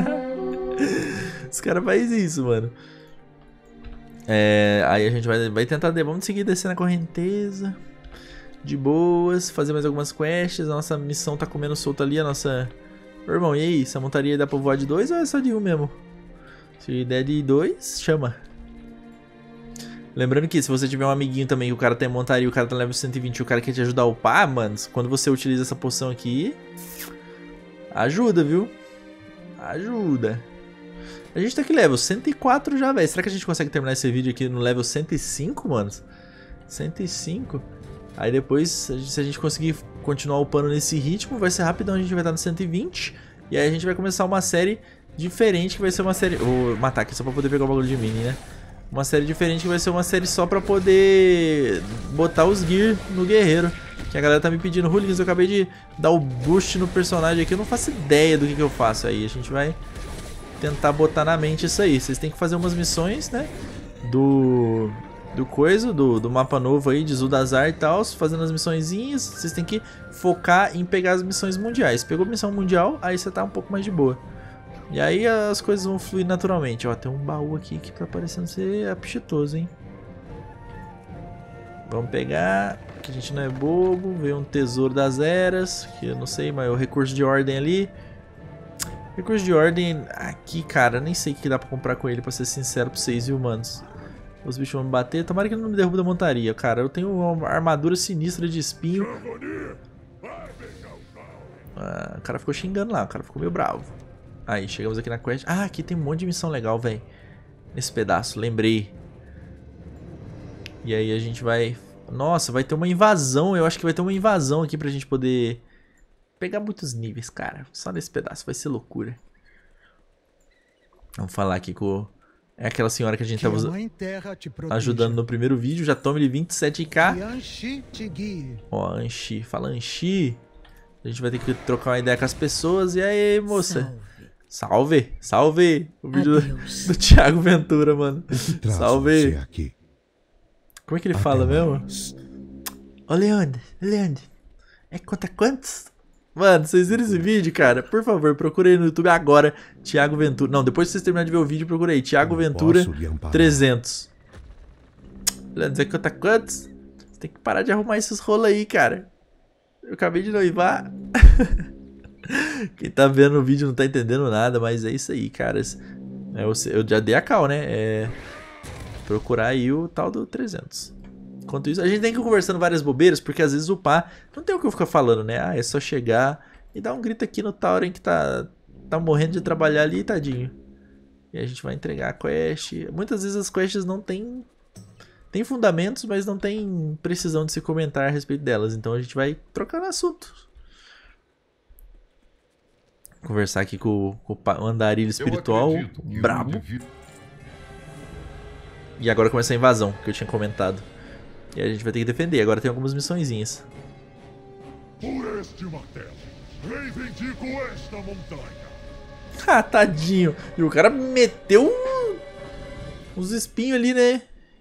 Os caras fazem isso, mano. É, aí a gente vai, vai tentar, vamos seguir descendo a correnteza de boas, fazer mais algumas quests. A nossa missão tá comendo solto ali, a nossa... Ô, irmão, e aí, essa montaria dá pra voar de dois ou é só de um mesmo? Se der de dois, chama. Lembrando que se você tiver um amiguinho também que o cara tem montaria, o cara tá level cento e vinte e o cara quer te ajudar a upar, mano, quando você utiliza essa poção aqui, ajuda, viu? Ajuda. A gente tá aqui level cento e quatro já, velho. Será que a gente consegue terminar esse vídeo aqui no level cento e cinco, mano? cento e cinco. Aí depois, se a gente conseguir continuar upando nesse ritmo, vai ser rapidão, a gente vai estar no cento e vinte. E aí a gente vai começar uma série diferente, que vai ser uma série... Vou matar aqui só pra poder pegar o bagulho de mini, né? Uma série diferente que vai ser uma série só pra poder botar os gear no guerreiro. Que a galera tá me pedindo. Hooligans, eu acabei de dar o boost no personagem aqui. Eu não faço ideia do que, que eu faço aí. A gente vai tentar botar na mente isso aí. Vocês têm que fazer umas missões, né? Do... Do coisa, do, do mapa novo aí, de Zuldazar e tal. Fazendo as missõezinhas. Vocês têm que focar em pegar as missões mundiais. Pegou missão mundial, aí você tá um pouco mais de boa. E aí as coisas vão fluir naturalmente. Ó, tem um baú aqui que tá parecendo ser apetitoso, hein? Vamos pegar, que a gente não é bobo. Veio um tesouro das eras, que eu não sei, mas é o recurso de ordem ali. Recurso de ordem aqui, cara, nem sei o que dá pra comprar com ele, pra ser sincero pra vocês, viu, manos? Os bichos vão me bater, tomara que ele não me derruba da montaria, cara. Eu tenho uma armadura sinistra de espinho. Ah, o cara ficou xingando lá, o cara ficou meio bravo. Aí, chegamos aqui na quest. Ah, aqui tem um monte de missão legal, velho. Nesse pedaço, lembrei. E aí a gente vai... Nossa, vai ter uma invasão. Eu acho que vai ter uma invasão aqui pra gente poder... pegar muitos níveis, cara. Só nesse pedaço, vai ser loucura. Vamos falar aqui com... É aquela senhora que a gente tava ajudando no primeiro vídeo. Já toma ele vinte e sete k. Ó, Anshi. Fala Anshi. A gente vai ter que trocar uma ideia com as pessoas. E aí, moça? Salve, salve. O vídeo do, do Thiago Ventura, mano. Salve. Aqui? Como é que ele fala mesmo? Ô, Leandro, Leandro. É conta quantos? Mano, vocês viram esse vídeo, cara? Por favor, procurem no YouTube agora, Thiago Ventura. Não, depois que vocês terminarem de ver o vídeo, procurei Thiago Ventura trezentos. Leandro, você conta quantos? Você tem que parar de arrumar esses rolos aí, cara. Eu acabei de noivar. Quem tá vendo o vídeo não tá entendendo nada, mas é isso aí, caras. Eu, eu já dei a cal, né? É procurar aí o tal do trezentos. Enquanto isso, a gente tem que ir conversando várias bobeiras, porque às vezes o pá não tem o que eu ficar falando, né? Ah, é só chegar e dar um grito aqui no Tauren que tá, tá morrendo de trabalhar ali, tadinho. E a gente vai entregar a quest. Muitas vezes as quests não tem, tem fundamentos, mas não tem precisão de se comentar a respeito delas. Então a gente vai trocando assunto. Conversar aqui com, com o andarilho espiritual brabo. E agora começa a invasão, que eu tinha comentado. E a gente vai ter que defender. Agora tem algumas missõezinhas. Por este martelo, reivindico esta montanha. Ah, tadinho. E o cara meteu uns espinhos ali, né?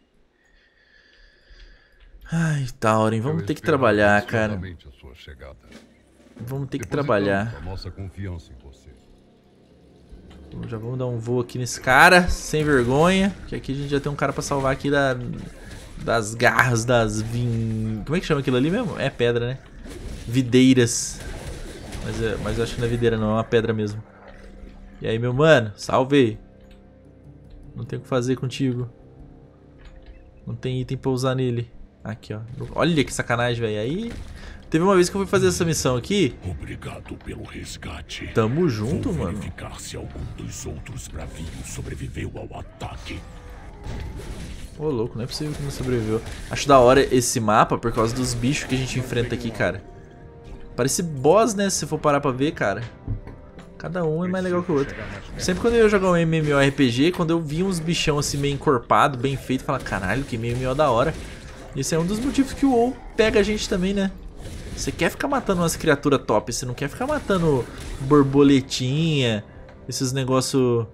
Ai, Tauren, vamos ter que trabalhar, cara. Vamos ter que trabalhar. Nossa confiança em você. Já vamos dar um voo aqui nesse cara, sem vergonha. Que aqui a gente já tem um cara pra salvar aqui da... das garras das vin... Como é que chama aquilo ali mesmo? É pedra, né? Videiras. Mas, é, mas eu acho que não é videira não, é uma pedra mesmo. E aí, meu mano? Salve! Não tem o que fazer contigo. Não tem item pra usar nele. Aqui, ó. Olha que sacanagem, velho. Aí... Teve uma vez que eu fui fazer essa missão aqui. Obrigado pelo resgate. Tamo junto, Vou mano. verificar se algum dos outros bravios sobreviveu ao ataque. Ô, louco, não é possível que não sobreviveu. Acho da hora esse mapa por causa dos bichos que a gente enfrenta aqui, cara. Parece boss, né, se for parar pra ver, cara. Cada um é mais legal que o outro. Sempre quando eu jogar um MMORPG, quando eu vi uns bichão assim meio encorpado, bem feito, eu falo, caralho, que M M O da hora. Esse é um dos motivos que o WoW pega a gente também, né? Você quer ficar matando umas criaturas top, você não quer ficar matando borboletinha, esses negócios...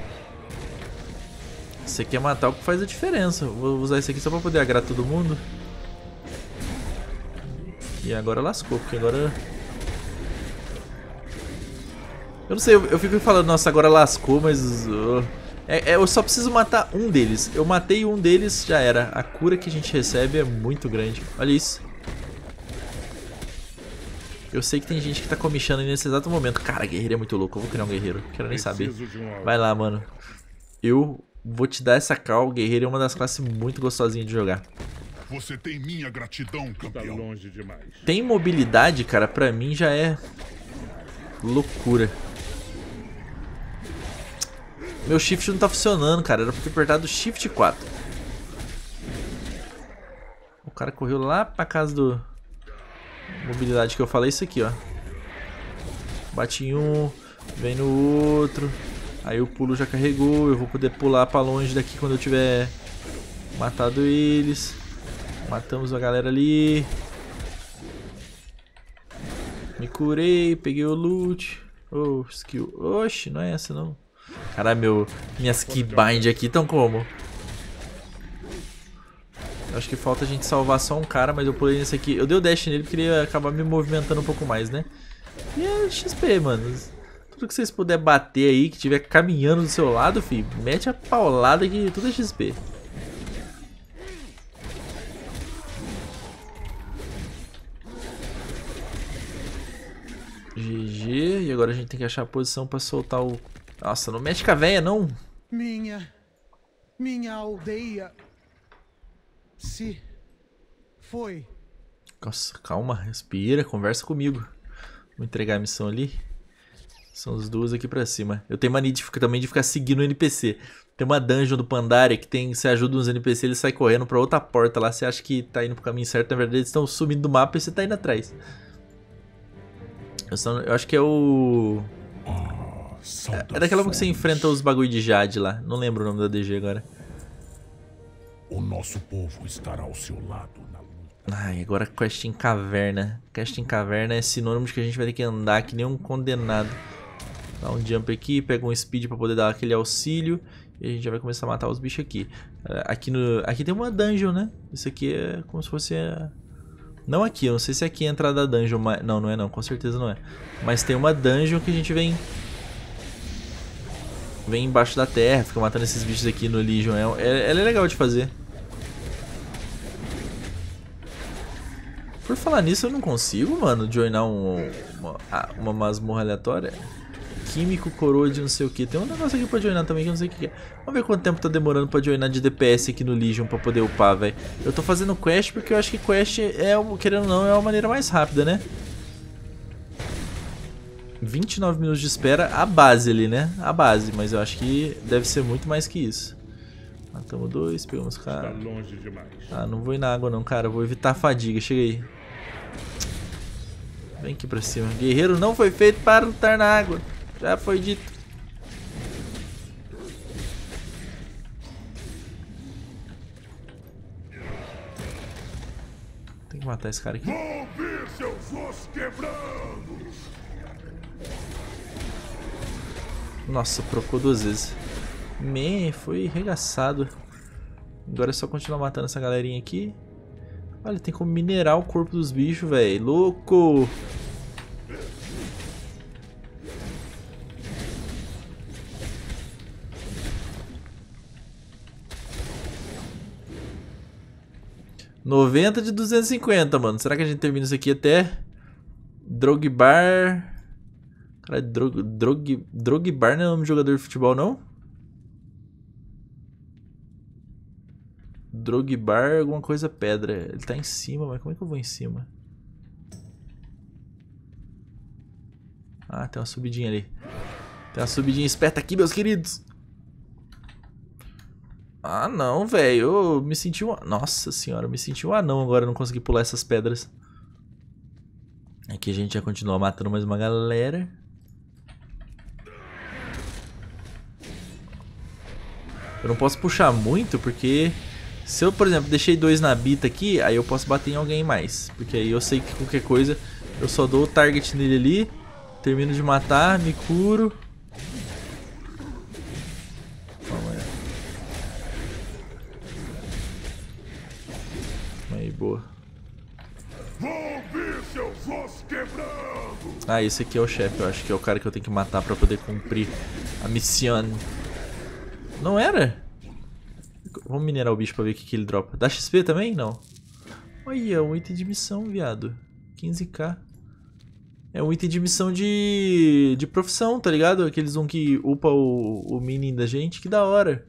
Você quer matar o que faz a diferença. Vou usar isso aqui só pra poder agradar todo mundo. E agora lascou, porque agora... Eu não sei, eu, eu fico falando, nossa, agora lascou, mas... Uh, é, é, eu só preciso matar um deles. Eu matei um deles, já era. A cura que a gente recebe é muito grande. Olha isso. Eu sei que tem gente que tá comichando aí nesse exato momento. Cara, guerreiro é muito louco. Eu vou criar um guerreiro. Quero nem saber. Vai lá, mano. Eu vou te dar essa cal. O guerreiro é uma das classes muito gostosinhas de jogar. Você tem minha gratidão, campeão. Tá longe demais. Tem mobilidade, cara. Pra mim já é loucura. Meu shift não tá funcionando, cara. Era pra ter apertado shift quatro. O cara correu lá pra casa do... Mobilidade que eu falei, isso aqui, ó. Bate em um, vem no outro. Aí o pulo já carregou. Eu vou poder pular pra longe daqui quando eu tiver matado eles. Matamos a galera ali. Me curei, peguei o loot. Oh, skill. Oxi, não é essa não. Caralho, meu, minhas keybind aqui estão como? Acho que falta a gente salvar só um cara, mas eu pulei nesse aqui. Eu dei o dash nele porque ele ia acabar me movimentando um pouco mais, né? E é X P, mano. Tudo que vocês puderem bater aí, que tiver caminhando do seu lado, filho, mete a paulada que tudo é X P. G G. E agora a gente tem que achar a posição pra soltar o... Nossa, não mexe com a véia, não. Minha... Minha aldeia... Se... Foi... Nossa, calma, respira, conversa comigo. Vou entregar a missão ali. São os duas aqui pra cima. Eu tenho mania de, também de ficar seguindo o N P C. Tem uma dungeon do Pandaria que tem, você ajuda uns N P C, eles saem correndo pra outra porta lá. Você acha que tá indo pro caminho certo, na verdade eles estão sumindo do mapa e você tá indo atrás. Eu, só, eu acho que é o... É, é daquela que você enfrenta os bagulho de Jade lá. Não lembro o nome da D G agora. O nosso povo estará ao seu lado na luta. Ai, agora quest em caverna. Quest em caverna é sinônimo de que a gente vai ter que andar que nem um condenado. Dá um jump aqui, pega um speed pra poder dar aquele auxílio. E a gente já vai começar a matar os bichos aqui. Aqui, no, aqui tem uma dungeon, né? Isso aqui é como se fosse a, Não aqui, eu não sei se aqui é a entrada da dungeon, mas... Não, não é não, com certeza não é. Mas tem uma dungeon que a gente vem... Vem embaixo da terra, fica matando esses bichos aqui no Legion. É, é, ela é legal de fazer. Por falar nisso, eu não consigo, mano, joinar um, uma, uma masmorra aleatória. Químico, coroa de não sei o que. Tem um negócio aqui pra joinar também que eu não sei o que é. Vamos ver quanto tempo tá demorando pra joinar de D P S aqui no Legion pra poder upar, velho. Eu tô fazendo quest porque eu acho que quest, é, querendo ou não, é uma maneira mais rápida, né? vinte e nove minutos de espera, a base ali, né? A base, mas eu acho que deve ser muito mais que isso. Matamos dois, pegamos cara. Ah, não vou ir na água não, cara. Vou evitar a fadiga. Chega aí. Vem aqui pra cima. Guerreiro não foi feito para lutar na água. Já foi dito. Tem que matar esse cara aqui. Vou ver seus ossos quebrando. Nossa, procurou duas vezes. Me, foi arregaçado. Agora é só continuar matando essa galerinha aqui. Olha, tem como minerar o corpo dos bichos, velho. Louco! noventa de duzentos e cinquenta, mano. Será que a gente termina isso aqui até Drogbar? Cara, Drog, Drog, Drogbar não é o nome de jogador de futebol, não? Drogbar, alguma coisa pedra. Ele tá em cima, mas como é que eu vou em cima? Ah, tem uma subidinha ali. Tem uma subidinha esperta aqui, meus queridos. Ah, não, velho. Eu me senti um... Nossa senhora, eu me senti um anão agora. Não consegui pular essas pedras. Aqui a gente já continua matando mais uma galera. Eu não posso puxar muito, porque... Se eu, por exemplo, deixei dois na bita aqui, aí eu posso bater em alguém mais. Porque aí eu sei que qualquer coisa, eu só dou o target nele ali, termino de matar, me curo. Aí, boa. Ah, esse aqui é o chefe, eu acho que é o cara que eu tenho que matar pra poder cumprir a missão. Não era? Vamos minerar o bicho pra ver o que, que ele dropa. Dá X P também? Não. Olha, um item de missão, viado. quinze k. É um item de missão de, de profissão, tá ligado? Aqueles um que upa o, o mini da gente. Que da hora.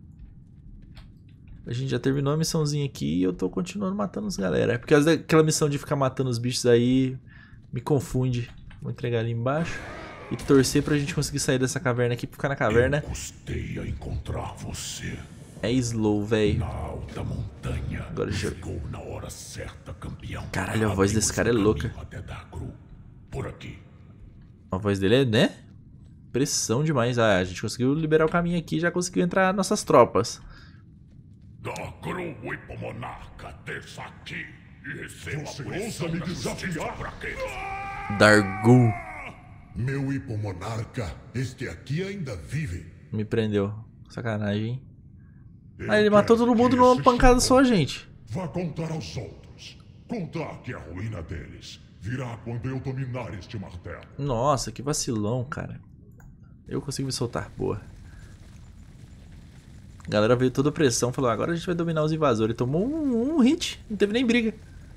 A gente já terminou a missãozinha aqui e eu tô continuando matando os galera. É por causa daquela missão de ficar matando os bichos aí, me confunde. Vou entregar ali embaixo e torcer pra gente conseguir sair dessa caverna aqui, pra ficar na caverna. Eu custei a encontrar você. É slow, velho. Na alta montanha. Agora já... Chegou na hora certa, campeão. Caralho, a voz desse cara é louca. Até Dagru. Por aqui. A voz dele é, né? Pressão demais. Ah, a gente conseguiu liberar o caminho aqui e já conseguiu entrar nossas tropas. Dagru, o hipomonarca, desça aqui e receba a punição me desafiar pra quê? Dargu. Meu hipomonarca, este aqui ainda vive. Me prendeu. Sacanagem, hein? Ah, ele matou todo mundo numa pancada só, gente. Vá contar aos outros. Contar que a ruína deles virá quando eu dominar este martelo. Nossa, que vacilão, cara. Eu consigo me soltar, boa. A galera veio toda a pressão, falou, agora a gente vai dominar os invasores. Tomou um, um hit, não teve nem briga.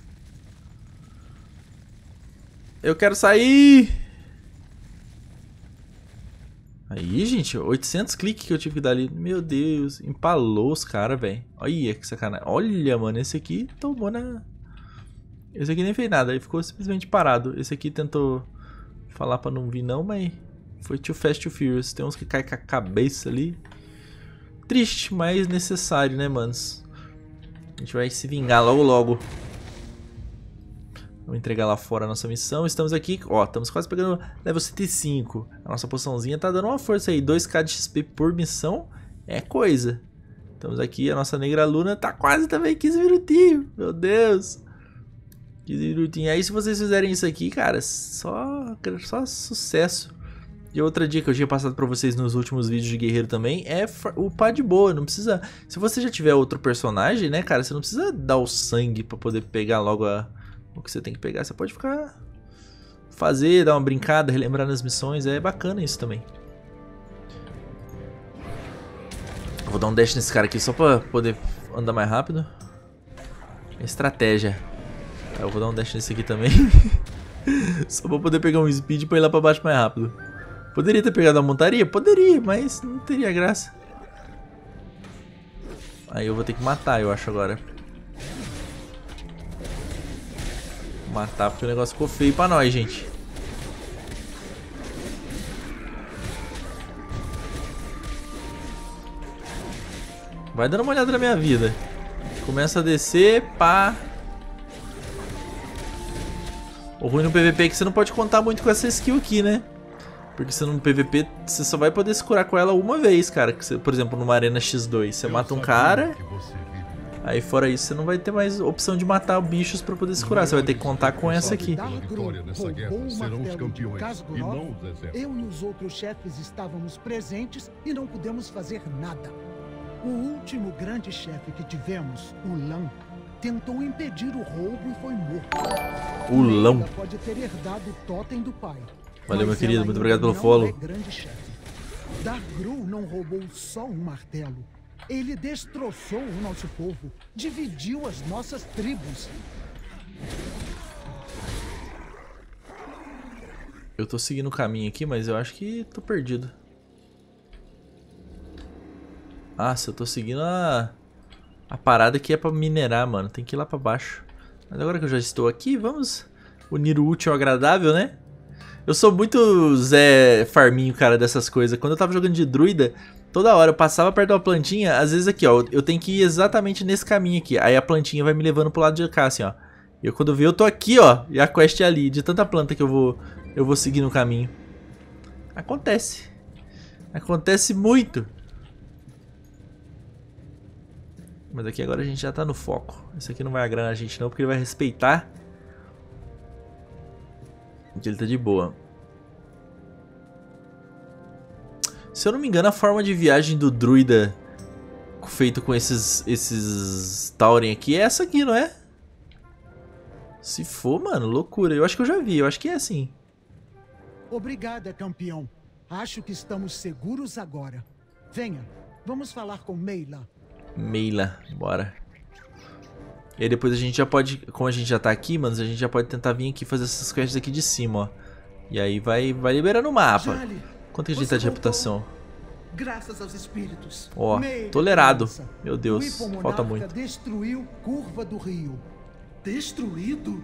Eu quero sair! Aí, gente, oitocentos cliques que eu tive que dar ali. Meu Deus, empalou os caras, velho. Olha que sacanagem. Olha, mano, esse aqui tomou na... Esse aqui nem fez nada, ele ficou simplesmente parado. Esse aqui tentou falar pra não vir não, mas foi too fast, too furious. Tem uns que caem com a cabeça ali. Triste, mas necessário, né, manos? A gente vai se vingar logo, logo. Vamos entregar lá fora a nossa missão. Estamos aqui, ó, estamos quase pegando level cento e cinco. A nossa poçãozinha tá dando uma força aí. dois k de X P por missão é coisa. Estamos aqui, a nossa Negra Luna tá quase também quinze minutinhos. Meu Deus. quinze minutinhos. Aí se vocês fizerem isso aqui, cara, só, só sucesso. E outra dica que eu tinha passado pra vocês nos últimos vídeos de guerreiro também é upar de boa, não precisa... Se você já tiver outro personagem, né, cara, você não precisa dar o sangue pra poder pegar logo a... o que você tem que pegar. Você pode ficar... fazer, dar uma brincada, relembrar nas missões. É bacana isso também. Eu vou dar um dash nesse cara aqui só pra poder andar mais rápido. Estratégia. Eu vou dar um dash nesse aqui também. Só pra poder pegar um speed pra ir lá pra baixo mais rápido. Poderia ter pegado a montaria? Poderia, mas não teria graça. Aí eu vou ter que matar, eu acho, agora. Matar porque o negócio ficou feio pra nós, gente. Vai dando uma olhada na minha vida. Começa a descer, pá. O ruim no P V P é que você não pode contar muito com essa skill aqui, né? Porque você no P V P você só vai poder se curar com ela uma vez, cara. Que você, por exemplo, numa arena xis dois, você mata um cara. Aí fora isso, você não vai ter mais opção de matar bichos pra poder se curar. Você vai ter que contar com essa aqui. Eu e os outros chefes estávamos presentes e não pudemos fazer nada. O último grande chefe que tivemos, o Lan, tentou impedir o roubo e foi morto. O Lan. Pode ter herdado o totem do pai. Valeu, meu querido. Muito obrigado pelo follow. É grande chefe. Darkgru não roubou só um martelo. Ele destroçou o nosso povo, dividiu as nossas tribos. Eu tô seguindo o caminho aqui, mas eu acho que tô perdido. Nossa, eu tô seguindo a, a parada que é pra minerar, mano. Tem que ir lá pra baixo. Mas agora que eu já estou aqui, vamos unir o útil ao agradável, né? Eu sou muito Zé Farminho, cara, dessas coisas. Quando eu tava jogando de druida, toda hora eu passava perto de uma plantinha. Às vezes aqui, ó, eu tenho que ir exatamente nesse caminho aqui. Aí a plantinha vai me levando pro lado de cá, assim, ó. E eu, quando eu vi, eu tô aqui, ó. E a quest é ali. De tanta planta que eu vou, eu vou seguir no caminho. Acontece. Acontece muito. Mas aqui agora a gente já tá no foco. Esse aqui não vai agradar a gente não, porque ele vai respeitar. Ele tá de boa. Se eu não me engano, a forma de viagem do druida feito com esses, esses Tauren aqui é essa aqui, não é? Se for, mano, loucura. Eu acho que eu já vi, eu acho que é assim. Obrigada, campeão. Acho que estamos seguros agora. Venha, vamos falar com Meyla. Meyla, bora. E aí depois a gente já pode, como a gente já tá aqui, mano, a gente já pode tentar vir aqui fazer essas quests aqui de cima, ó. E aí vai, vai liberando o mapa. Jale, quanto que a gente tá de reputação? Graças aos espíritos. Ó, Meyla, tolerado. criança. Meu Deus, O falta muito. Destruiu Curva do Rio. Destruído?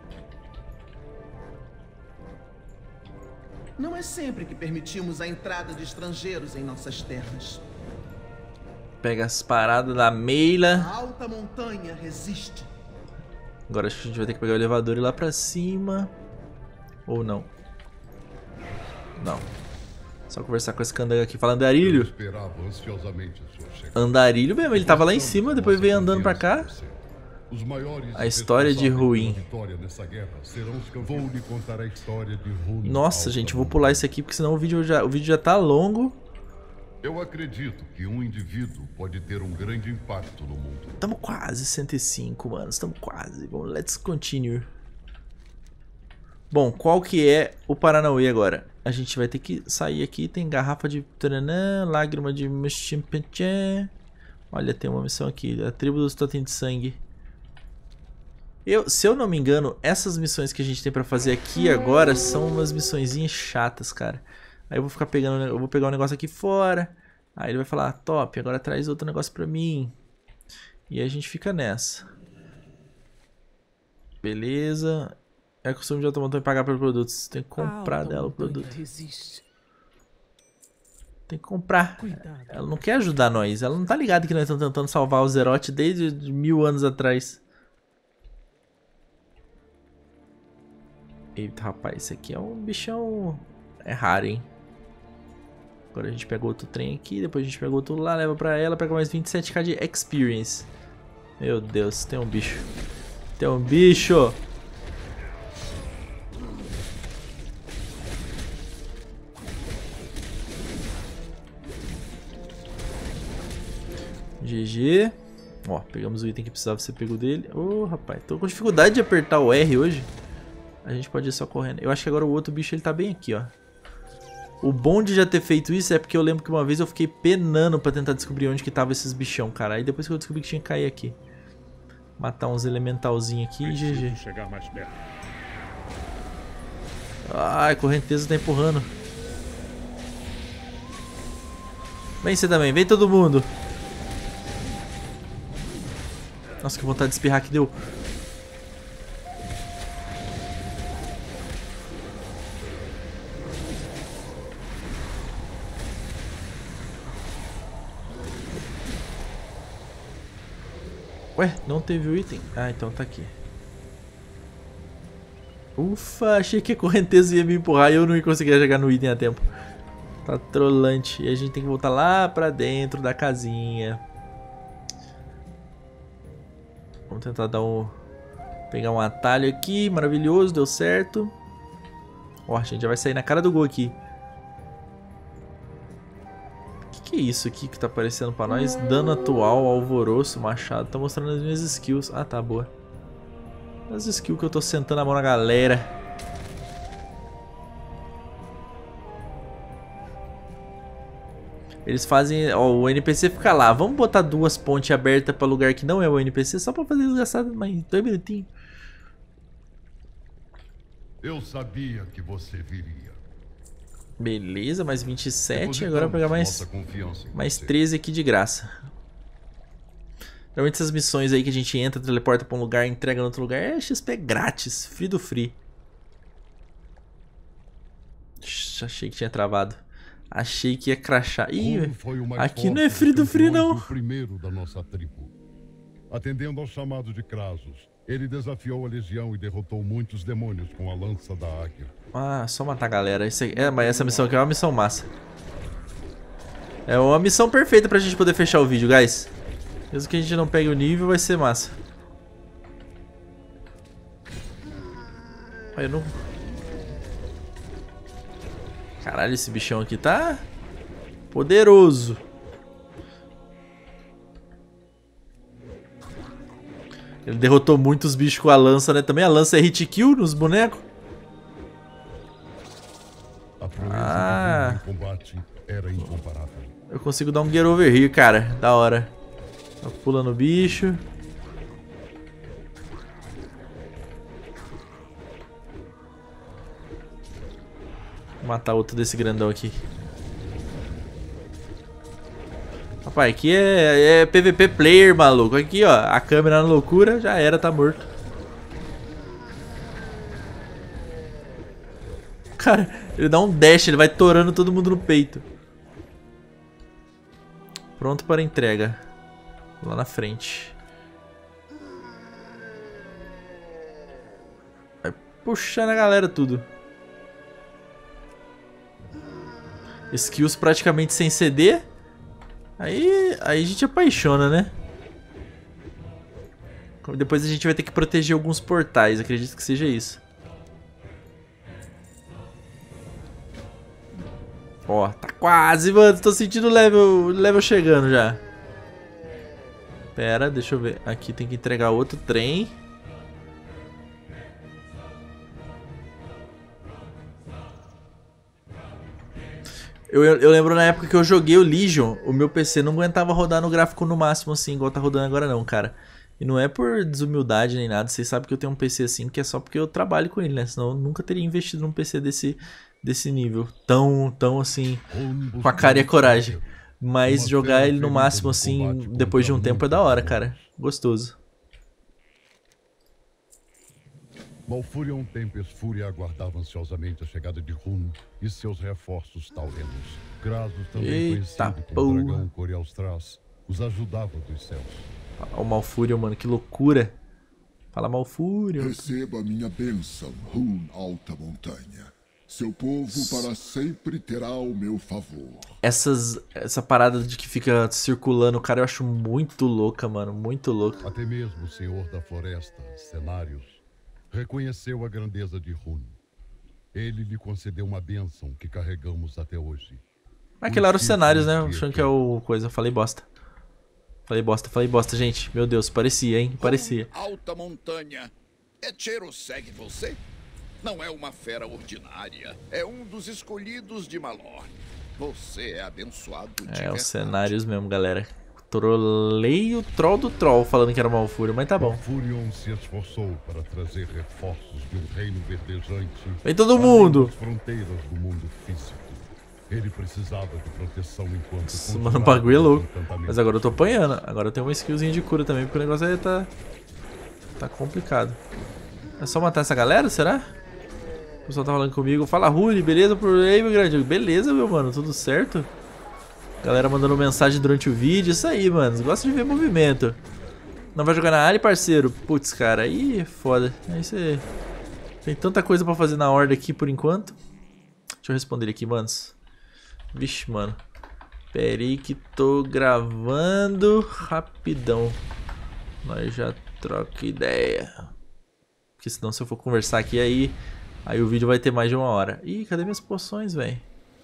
Não é sempre que permitimos a entrada de estrangeiros em nossas terras. Pega as paradas da Meyla. A alta montanha resiste. Agora acho que a gente vai ter que pegar o elevador e ir lá pra cima. Ou não? Não. Só conversar com esse candango aqui. Fala, Andarilho. Andarilho mesmo, ele tava lá em cima, depois veio andando pra cá. A história de Ruim. Nossa, gente, eu vou pular isso aqui porque senão o vídeo já, o vídeo já tá longo. Eu acredito que um indivíduo pode ter um grande impacto no mundo. Tamo quase cento e cinco, mano. Estamos quase. Vamos, let's continue. Bom, qual que é o Paranauê agora? A gente vai ter que sair aqui. Tem garrafa de taranã, lágrima de meximpeché. Olha, tem uma missão aqui. A tribo dos totem de sangue. Eu, se eu não me engano, essas missões que a gente tem pra fazer aqui agora são umas missõezinhas chatas, cara. Aí eu vou ficar pegando, eu vou pegar um negócio aqui fora. Aí ele vai falar, top, agora traz outro negócio pra mim. E aí a gente fica nessa. Beleza. É costume de automotor pagar pelo produto. Você tem que comprar dela o produto. Resiste. Tem que comprar. Cuidado. Ela não quer ajudar nós. Ela não tá ligada que nós estamos tentando salvar o Zeroth desde mil anos atrás. Eita, rapaz, esse aqui é um bichão... É raro, hein? Agora a gente pega outro trem aqui, depois a gente pega outro lá, leva pra ela, pega mais vinte e sete k de experience. Meu Deus, tem um bicho. Tem um bicho! G G. Ó, pegamos o item que precisava ser pego dele. Ô, oh, rapaz, tô com dificuldade de apertar o R hoje. A gente pode ir só correndo. Eu acho que agora o outro bicho ele tá bem aqui, ó. O bom de já ter feito isso é porque eu lembro que uma vez eu fiquei penando pra tentar descobrir onde que tava esses bichão, cara. Aí depois que eu descobri que tinha que cair aqui. Matar uns elementalzinhos aqui e G G. Chegar mais perto. Ai, a correnteza tá empurrando. Vem você também, vem todo mundo. Nossa, que vontade de espirrar que deu. Ué, não teve o item? Ah, então tá aqui. Ufa, achei que a correnteza ia me empurrar e eu não ia conseguir chegar no item a tempo. Tá trolante. E a gente tem que voltar lá pra dentro da casinha. Vamos tentar dar um... pegar um atalho aqui. Maravilhoso, deu certo. Ó, a gente já vai sair na cara do gol aqui. O que, que é isso aqui que tá aparecendo pra nós? Dano atual, alvoroço, machado. Tá mostrando as minhas skills. Ah, tá, boa. As skills que eu tô sentando a mão na galera. Eles fazem... Ó, o N P C fica lá. Vamos botar duas pontes abertas pra lugar que não é o N P C. Só pra fazer desgraçado, mas dois minutinhos. Eu sabia que você viria. Beleza, mais vinte e sete. Agora eu vou pegar mais, mais treze aqui de graça. Normalmente essas missões aí que a gente entra, teleporta pra um lugar, entrega no outro lugar, é X P grátis, free do free. Achei que tinha travado. Achei que ia crashar. Ih, aqui não é free do free não. O primeiro da nossa tribo. Atendendo ao chamado de Krasus, ele desafiou a legião e derrotou muitos demônios com a lança da águia. Ah, só matar a galera. Isso aqui, é, mas essa missão aqui é uma missão massa. É uma missão perfeita pra gente poder fechar o vídeo, guys. Mesmo que a gente não pegue o nível, vai ser massa. Eu não... Caralho, esse bichão aqui tá poderoso. Ele derrotou muitos bichos com a lança, né? Também a lança é hit kill nos bonecos. Ah, eu consigo dar um get over here, cara. Da hora. Tá pulando o bicho. Vou matar outro desse grandão aqui. Rapaz, aqui é, é P V P player, maluco. Aqui, ó, a câmera na loucura, já era, tá morto. Cara, ele dá um dash, ele vai torando todo mundo no peito. Pronto para entrega. Lá na frente. Vai puxando a galera tudo. Skills praticamente sem C D. Aí, aí a gente apaixona, né? Depois a gente vai ter que proteger alguns portais, acredito que seja isso. Ó, tá quase, mano. Tô sentindo o level, level chegando já. Pera, deixa eu ver. Aqui tem que entregar outro trem. Eu, eu lembro na época que eu joguei o Legion, o meu P C não aguentava rodar no gráfico no máximo assim, igual tá rodando agora não, cara. E não é por desumildade nem nada, vocês sabem que eu tenho um P C assim, que é só porque eu trabalho com ele, né? Senão eu nunca teria investido num P C desse, desse nível. Tão, tão assim, com a cara e a coragem. Mas jogar ele no máximo assim, depois de um tempo é da hora, cara. Gostoso. Malfurion Tempest Fúria aguardava ansiosamente a chegada de Hun e seus reforços taurenos. Krasus, também Eita, conhecido como dragão Corialstras, os ajudava dos céus. Ó, o Malfurion, mano, que loucura. Fala, Malfurion. Receba minha bênção, Hun Alta Montanha. Seu povo para sempre terá o meu favor. Essas, essa parada de que fica circulando, cara, eu acho muito louca, mano. Muito louca. Até mesmo o Senhor da Floresta, Cenários, reconheceu a grandeza de Hun. Ele lhe concedeu uma bênção que carregamos até hoje. Aquele era os cenários, né? Achando que é o coisa, eu falei bosta. Falei bosta, falei bosta, gente. Meu Deus, parecia, hein? Parecia. Alta montanha. Etxero segue você? Não é uma fera ordinária. É um dos escolhidos de Malor. Você é abençoado de verdade. É, os cenários mesmo, galera. Trolei o troll do troll falando que era uma Malfurion, mas tá bom. Malfurion se esforçou para trazer reforços de um reino verdejante. Vem todo mundo! As fronteiras do mundo físico. Ele precisava de proteção enquanto... Nossa, mano, o bagulho é louco. Mas agora eu tô apanhando. Agora eu tenho uma skillzinha de cura também, porque o negócio aí tá... Tá complicado. É só matar essa galera, será? O pessoal tá falando comigo. Fala, Rune, beleza por aí, meu grande? Beleza, meu mano, tudo certo? Galera mandando mensagem durante o vídeo. Isso aí, mano. Gosta de ver movimento. Não vai jogar na área, parceiro? Putz, cara, aí é foda. Aí você... Tem tanta coisa pra fazer na horda aqui por enquanto. Deixa eu responder ele aqui, manos. Vixe, mano. Pera aí que tô gravando rapidão. Nós já troca ideia. Porque senão se eu for conversar aqui aí... Aí o vídeo vai ter mais de uma hora. Ih, cadê minhas poções, velho?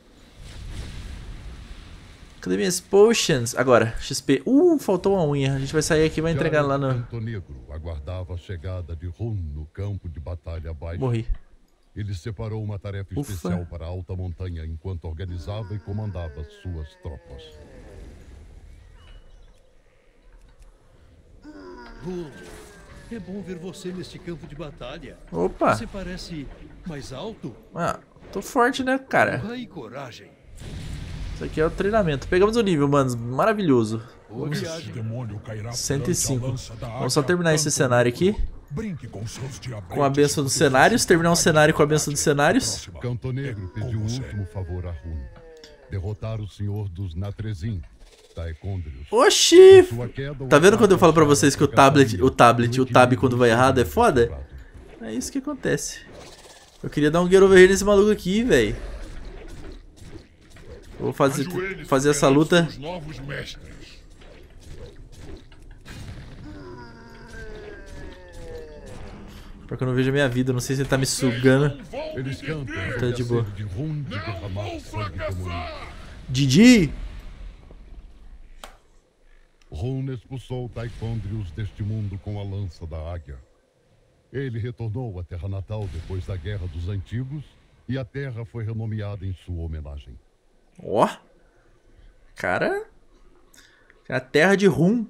Cadê minhas potions? Agora, X P. Uh, faltou uma unha. A gente vai sair aqui e vai entregar lá no... Canto Negro aguardava a chegada de Hun no campo de batalha abaixo. Morri. Ele separou uma tarefa Ufa. especial para a Alta Montanha enquanto organizava e comandava suas tropas. Hun, é bom ver você neste campo de batalha. Opa. Você parece mais alto. Ah, tô forte, né, cara? Honra e coragem. Isso aqui é o treinamento. Pegamos o nível, manos. Maravilhoso. Vamos... cento e cinco. Vamos só terminar esse cenário aqui. Com a benção dos cenários. Terminar um cenário com a benção dos cenários. Canto Negro pediu um último favor a Hun. Derrotar o senhor dos Natrezim, Taekondrius. Oxi! Tá vendo quando eu falo pra vocês que o tablet, o tablet, o tab quando vai errado é foda? É isso que acontece. Eu queria dar um get over here nesse maluco aqui, velho. Vou fazer, fazer essa luta. Porque eu não vejo a minha vida, não sei se ele tá me sugando. Eles cantam, tá de boa. De Hun de derramar sangue demoníaco. Didi! Hun expulsou Taekondrius deste mundo com a lança da águia. Ele retornou à terra natal depois da Guerra dos Antigos e a terra foi renomeada em sua homenagem. Ó! Oh. Cara... A terra de Hun.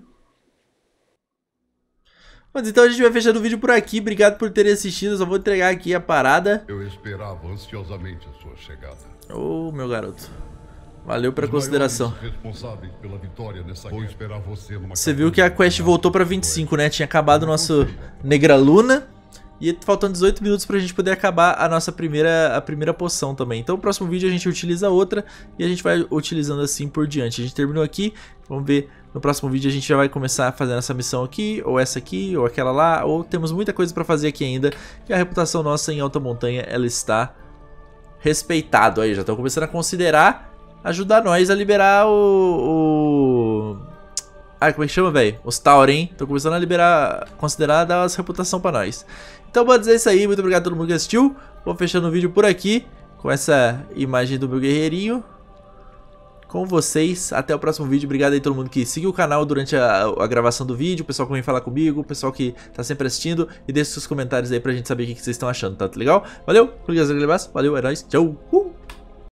Mas então a gente vai fechando o vídeo por aqui. Obrigado por terem assistido. Eu só vou entregar aqui a parada. Eu esperava ansiosamente a sua chegada. Ô, oh, meu garoto. Valeu pela consideração. Responsáveis pela vitória nessa guerra. Vou esperar você numa Você viu que a quest voltou pra vinte e cinco, né? Tinha acabado o nosso Negra Luna. E faltando dezoito minutos pra gente poder acabar a nossa primeira, a primeira poção também. Então no próximo vídeo a gente utiliza outra e a gente vai utilizando assim por diante. A gente terminou aqui, vamos ver, no próximo vídeo a gente já vai começar fazendo essa missão aqui, ou essa aqui, ou aquela lá, ou temos muita coisa pra fazer aqui ainda. E a reputação nossa em Alta Montanha, ela está respeitado. Aí, já estão começando a considerar ajudar nós a liberar o... o... Ah, como é que chama, velho? Os Tauren. Tô começando a liberar, considerar dar as reputação pra nós. Então, pode dizer isso aí. Muito obrigado a todo mundo que assistiu. Vou fechando o vídeo por aqui, com essa imagem do meu guerreirinho. Com vocês. Até o próximo vídeo. Obrigado aí a todo mundo que seguiu o canal durante a, a gravação do vídeo. O pessoal que vem falar comigo. O pessoal que tá sempre assistindo. E deixe seus comentários aí pra gente saber o que, que vocês estão achando. Tá legal? Valeu. Valeu, é nóis. Tchau. Uh!